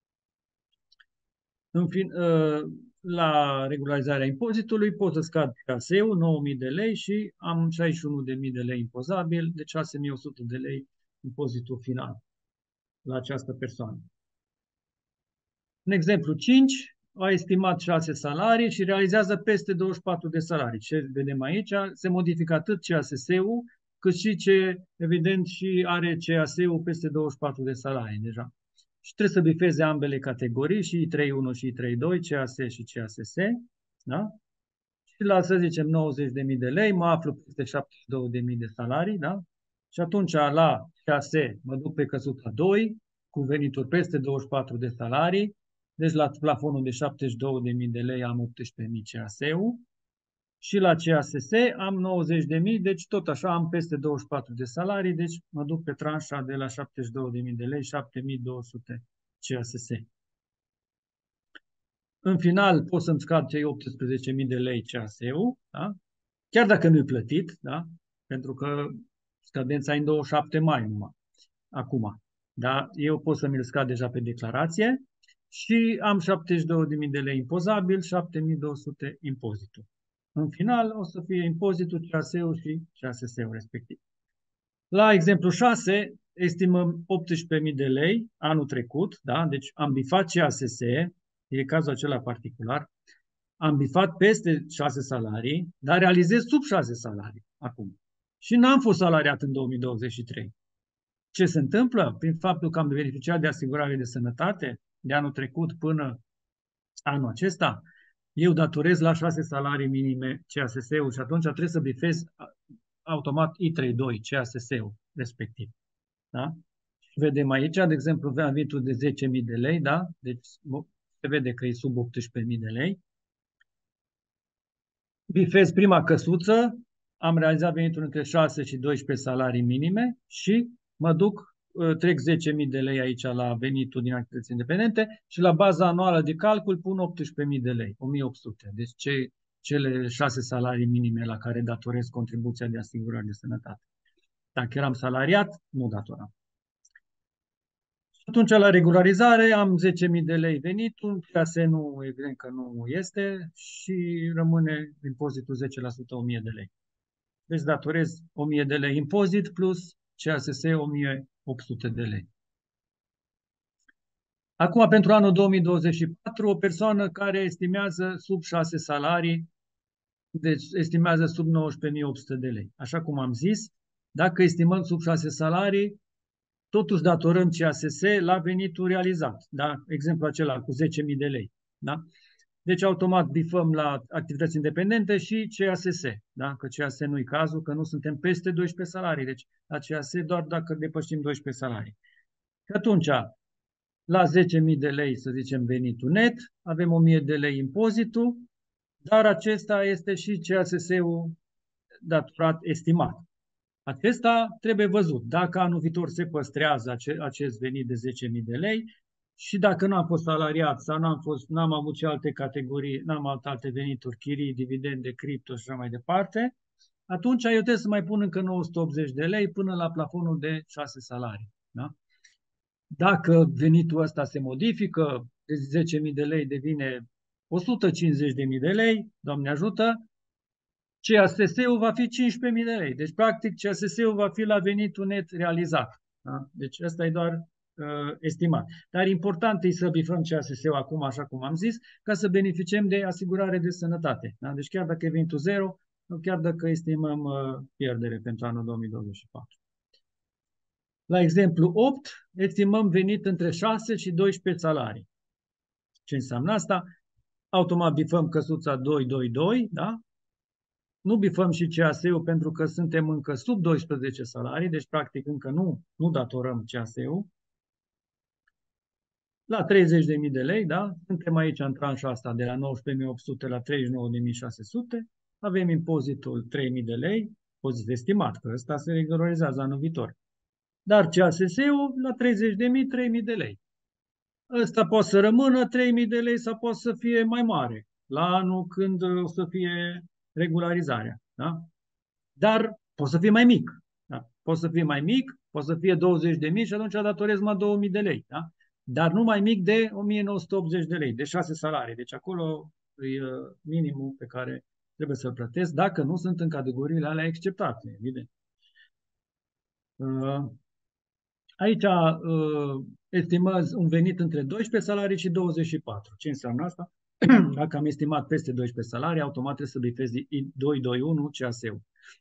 În fin, la regularizarea impozitului pot să scad C A S-ul, nouă mii de lei și am șaizeci și unu de mii de lei impozabil, deci șase mii o sută de lei impozitul final la această persoană. În exemplu cinci, a estimat șase salarii și realizează peste douăzeci și patru de salarii. Ce vedem aici? Se modifică atât C A S S-ul, cât și ce, evident, și are C A S-ul peste douăzeci și patru de salarii deja. Și trebuie să bifeze ambele categorii, și I trei unu și I trei doi, C A S și C A S S, da? Și la, să zicem, nouăzeci de mii de lei, mă aflu peste șaptezeci și două de mii de salarii, da? Și atunci la C A S mă duc pe căsuța doi, cu venituri peste douăzeci și patru de salarii, deci la plafonul de șaptezeci și două de mii de lei am optsprezece mii C A S-ul, și la C A S S am nouăzeci de mii, deci tot așa am peste douăzeci și patru de salarii, deci mă duc pe tranșa de la șaptezeci și două de mii de lei, șapte mii două sute C A S S. În final pot să-mi scad cei optsprezece mii de lei C A S-ul, da? Chiar dacă nu-i plătit, da? Pentru că scadența e în douăzeci și șapte mai numai, acum. Da? Eu pot să mi-l scad deja pe declarație și am șaptezeci și două de mii de lei impozabil, șapte mii două sute impozitul. În final o să fie impozitul, C A S-ul și C A S S-ul respectiv. La exemplu șase, estimăm optsprezece mii de lei anul trecut, da? Deci am bifat C A S S, e cazul acela particular, am bifat peste șase salarii, dar realizez sub șase salarii acum. Și n-am fost salariat în două mii douăzeci și trei. Ce se întâmplă? Prin faptul că am beneficiat de asigurare de sănătate de anul trecut până anul acesta, eu datorez la șase salarii minime C A S S-ul și atunci trebuie să bifez automat I trei doi, C A S S-ul respectiv. Da? Vedem aici, de exemplu, venitul de zece mii de lei, da? Deci se vede că e sub optsprezece mii de lei. Bifez prima căsuță, am realizat venitul între șase și doisprezece salarii minime și mă duc, trec zece mii de lei aici la venitul din activități independente și la baza anuală de calcul pun optsprezece mii de lei, o mie opt sute. Deci ce, cele șase salarii minime la care datorez contribuția de asigurare de sănătate. Dacă eram salariat, nu datoram. Atunci, la regularizare, am zece mii de lei venitul, C A S nu, evident că nu este, și rămâne impozitul zece la sută, o mie de lei. Deci datorez o mie de lei impozit plus C A S S o mie opt sute de lei. Acum, pentru anul două mii douăzeci și patru, o persoană care estimează sub șase salarii, deci estimează sub nouăsprezece mii opt sute de lei. Așa cum am zis, dacă estimăm sub șase salarii, totuși datorăm C A S S la venitul realizat. Da? Exemplu acela cu zece mii de lei. Da? Deci automat bifăm la activități independente și C A S S. Da? Că C A S nu e cazul, că nu suntem peste doisprezece salarii. Deci la C A S doar dacă depășim doisprezece salarii. Și atunci, la zece mii de lei, să zicem, venitul net, avem o mie de lei impozitul, dar acesta este și C A S S-ul datorat estimat. Acesta trebuie văzut. Dacă anul viitor se păstrează acest venit de zece mii de lei și dacă nu am fost salariat sau n-am fost, n-am avut și alte categorii, n-am avut alte venituri, chirii, dividende, cripto și așa mai departe, atunci eu trebuie să mai pun încă nouă sute optzeci de lei până la plafonul de șase salarii. Da? Dacă venitul ăsta se modifică, de zece mii de lei devine o sută cincizeci de mii de lei, Doamne ajută, C A S S-ul va fi cincisprezece mii de lei. Deci, practic, C A S S-ul va fi la venitul net realizat. Da? Deci, ăsta e doar uh, estimat. Dar important e să bifăm C A S S-ul acum, așa cum am zis, ca să beneficiem de asigurare de sănătate. Da? Deci, chiar dacă e venitul zero, chiar dacă estimăm uh, pierdere pentru anul două mii douăzeci și patru. La exemplu opt, estimăm venit între șase și doisprezece salarii. Ce înseamnă asta? Automat bifăm căsuța doi doi doi, da? Nu bifăm și C A S-ul pentru că suntem încă sub doisprezece salarii, deci practic încă nu, nu datorăm C A S-ul. La treizeci de mii de lei, da? Suntem aici în tranșa asta de la nouăsprezece mii opt sute la treizeci și nouă de mii șase sute. Avem impozitul trei mii de lei, impozit estimat, că ăsta se regularizează anul viitor. Dar C A S S-ul la treizeci de mii, trei mii de lei. Ăsta poate să rămână trei mii de lei sau poate să fie mai mare la anul când o să fie regularizarea. Da? Dar poate să fie mai mic. Da? Poate să fie mai mic, poate să fie douăzeci de mii și atunci datorez mai două mii de lei. Da? Dar nu mai mic de o mie nouă sute optzeci de lei, de șase salarii. Deci acolo e minimul pe care trebuie să-l plătesc, dacă nu sunt în categoriile alea acceptate, evident. Aici estimez un venit între doisprezece salarii și douăzeci și patru. Ce înseamnă asta? Dacă am estimat peste doisprezece salarii, automat trebuie să bifez I doi doi unu C A S-ul.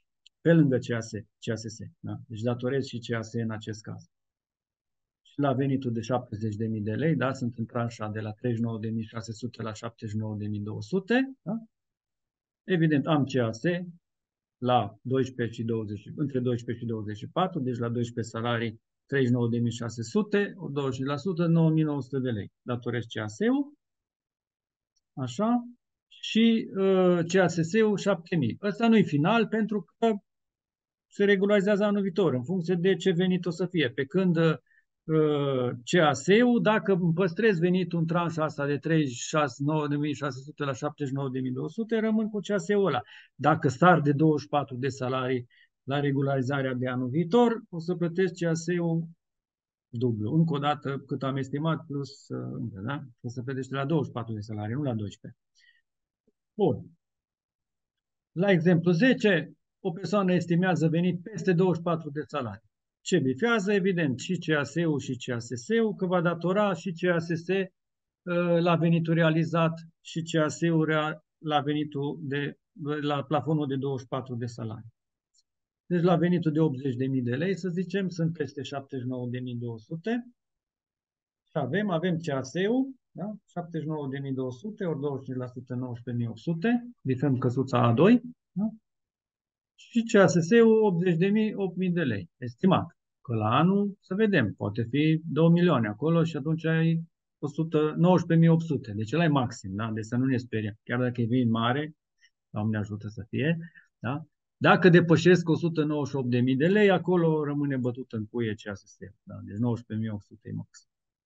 pe lângă C A S, C A S S. Da? Deci datorez și C A S în acest caz. Și la venitul de șaptezeci de mii de lei, da? Sunt în tranșa de la treizeci și nouă de mii șase sute la șaptezeci și nouă de mii două sute. Da? Evident, am C A S la doisprezece și douăzeci, între doisprezece și douăzeci și patru, deci la doisprezece salarii treizeci și nouă de mii șase sute, douăzeci la sută, nouă mii nouă sute de lei. Datorez C A S-ul, așa, și uh, C A S S-ul șapte mii. Ăsta nu e final pentru că se regularizează anul viitor, în funcție de ce venit o să fie. Pe când uh, C A S-ul, dacă îmi păstrez venitul în tranșa asta de treizeci și nouă de mii șase sute la șaptezeci și nouă de mii două sute, rămân cu C A S-ul ăla. Dacă sar de douăzeci și patru de salarii la regularizarea de anul viitor, o să plătesc C A S-ul dublu. Încă o dată, cât am estimat, plus, uh, da? O să plătește la douăzeci și patru de salarii, nu la doisprezece. Bun. La exemplu zece, o persoană estimează venit peste douăzeci și patru de salarii. Ce bifează? Evident, și C A S-ul și C A S S-ul, că va datora și C A S S la venitul realizat și C A S-ul la venitul de, la plafonul de douăzeci și patru de salarii. Deci la venitul de optzeci de mii de lei, să zicem, sunt peste șaptezeci și nouă de mii două sute. Și avem, avem C A S-ul, da? șaptezeci și nouă de mii două sute ori douăzeci și cinci la sută, nouăsprezece mii opt sute, bifăm căsuța A doi, da? Și C A S S-ul optzeci de mii, opt mii de lei, estimat. Că la anul, să vedem, poate fi două milioane acolo și atunci ai o sută nouăsprezece mii opt sute. Deci ăla e maxim, da? Deci să nu ne speriem. Chiar dacă e vin mare, Doamne ajută să fie, da? Dacă depășesc o sută nouăzeci și opt de mii de lei, acolo rămâne bătut în cuie C A S S. Da? Deci nouăsprezece mii opt sute e maxim.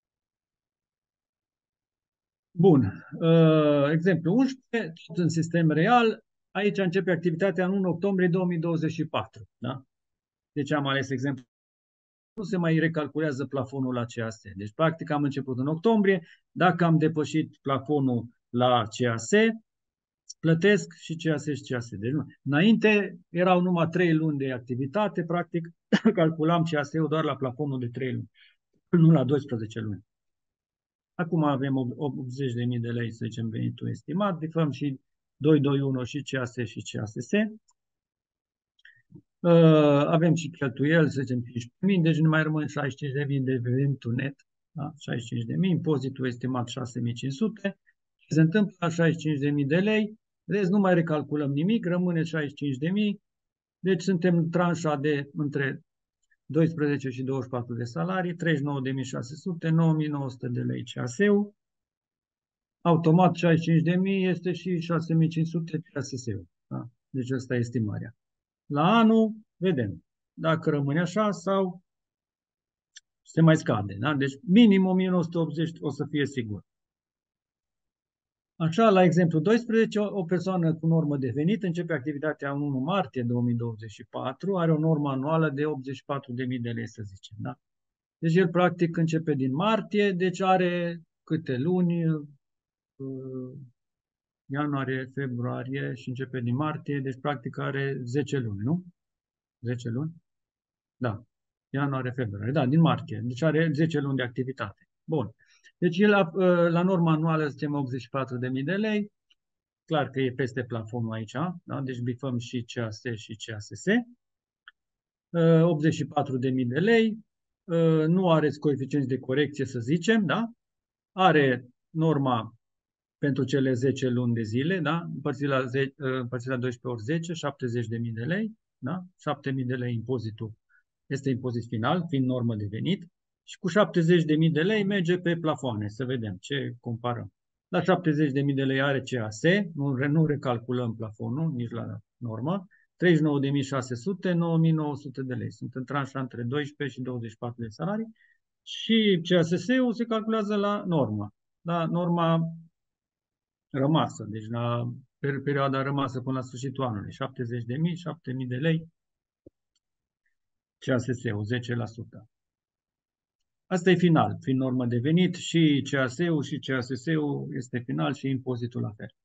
Bun. Uh, exemplu unsprezece, tot în sistem real. Aici începe activitatea în unu octombrie două mii douăzeci și patru. Da? Deci am ales exemplu. Nu se mai recalculează plafonul la C A S. Deci, practic, am început în octombrie. Dacă am depășit plafonul la C A S, plătesc și C A S și C A S. Deci, nu. Înainte erau numai trei luni de activitate, practic, calculam C A S-ul doar la plafonul de trei luni, nu la doisprezece luni. Acum avem optzeci de mii de lei, să zicem, venitul estimat, bifăm și doi doi unu și C A S și C A S S. Uh, avem și cheltuieli, să zicem, cincisprezece mii, deci nu mai rămân șaizeci și cinci de mii de venitul net, da? șaizeci și cinci de mii, impozitul estimat șase mii cinci sute. Ce se întâmplă la șaizeci și cinci de mii de lei? Rest nu mai recalculăm nimic, rămâne șaizeci și cinci de mii, deci suntem în tranșa de între doisprezece și douăzeci și patru de salarii, treizeci și nouă de mii șase sute, nouă mii nouă sute de lei C A S-ul, automat șaizeci și cinci de mii este și șase mii cinci sute C A S S-ul. Da? Deci asta e estimarea. La anul, vedem dacă rămâne așa sau se mai scade. Da? Deci minim o mie nouă sute optzeci o să fie sigur. Așa, la exemplu doisprezece, o persoană cu normă de venit începe activitatea în unu martie două mii douăzeci și patru, are o normă anuală de optzeci și patru de mii de lei, să zicem. Da? Deci el practic începe din martie, deci are câte luni, ianuarie, februarie și începe din martie, deci practic are zece luni, nu? zece luni? Da. Ianuarie, februarie. Da, din martie. Deci are zece luni de activitate. Bun. Deci el la, la norma anuală, zicem, optzeci și patru de mii de lei. Clar că e peste plafonul aici. Da? Deci bifăm și C A S și C A S S. optzeci și patru de mii de lei. Nu are coeficienți de corecție, să zicem. Da? Are norma pentru cele zece luni de zile, da? Împărțit la, zece, împărțit la doisprezece ori zece, șaptezeci de mii de lei, da? șapte mii de lei impozitul este impozit final, fiind normă de venit, și cu șaptezeci de mii de lei merge pe plafoane, să vedem ce comparăm. La șaptezeci de mii de lei are C A S, nu, nu recalculăm plafonul, nici la normă, treizeci și nouă de mii șase sute, nouă mii nouă sute de lei. Sunt în tranșa între doisprezece și douăzeci și patru de salarii și C A S S-ul se calculează la normă, la norma rămasă, deci la perioada rămasă până la sfârșitul anului, șaptezeci de mii, șapte mii de lei, C A S S-ul, zece la sută. Asta e final, fiind normă de venit, și C A S-ul și C A S S-ul este final și impozitul la fel.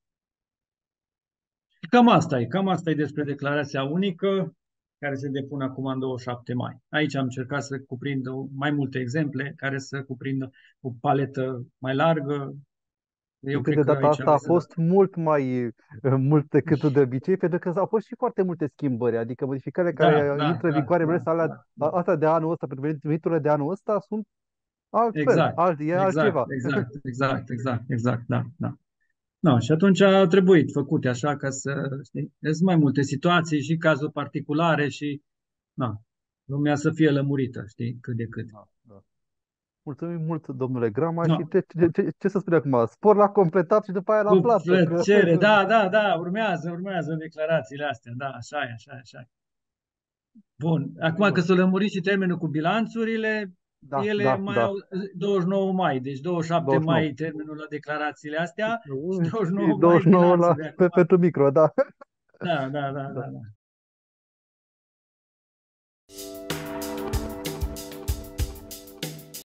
Cam asta e, cam asta e despre declarația unică, care se depune acum în douăzeci și șapte mai. Aici am încercat să cuprind mai multe exemple, care să cuprindă o paletă mai largă, Eu Încât cred de că data aici asta a aveți fost mult mai uh, mult decât de obicei, pentru că au fost și foarte multe schimbări, adică modificările Da, care uh, da, intră în da, vigoare, mai da, ales alea, da, a- da. astea de anul ăsta, pentru veniturile de anul ăsta sunt altfel, Exact, alt, e exact, altceva. exact, exact, exact, exact, da, da. No, și atunci a trebuit făcute așa ca să, știi, sunt mai multe situații și cazuri particulare și, na, lumea să fie lămurită, știi, cât de cât. Da, da. Mulțumim mult, domnule Grama, și No, ce, ce, ce, ce să spun acum? Spor la completat și după aia la cu plată. Că... plăcere, da, da, da, urmează, urmează declarațiile astea, da, așa e, așa e, așa e. Bun, Mulțumim acum că mult. s-a lămurit și termenul cu bilanțurile, Da, ele da, mai da. au douăzeci și nouă mai, deci douăzeci și șapte douăzeci și nouă. mai termenul la declarațiile astea și douăzeci și Și nouă mai douăzeci și nouă la, bilanțul de pe, acum. pentru micro, da. Da, da, da, Da. da, da.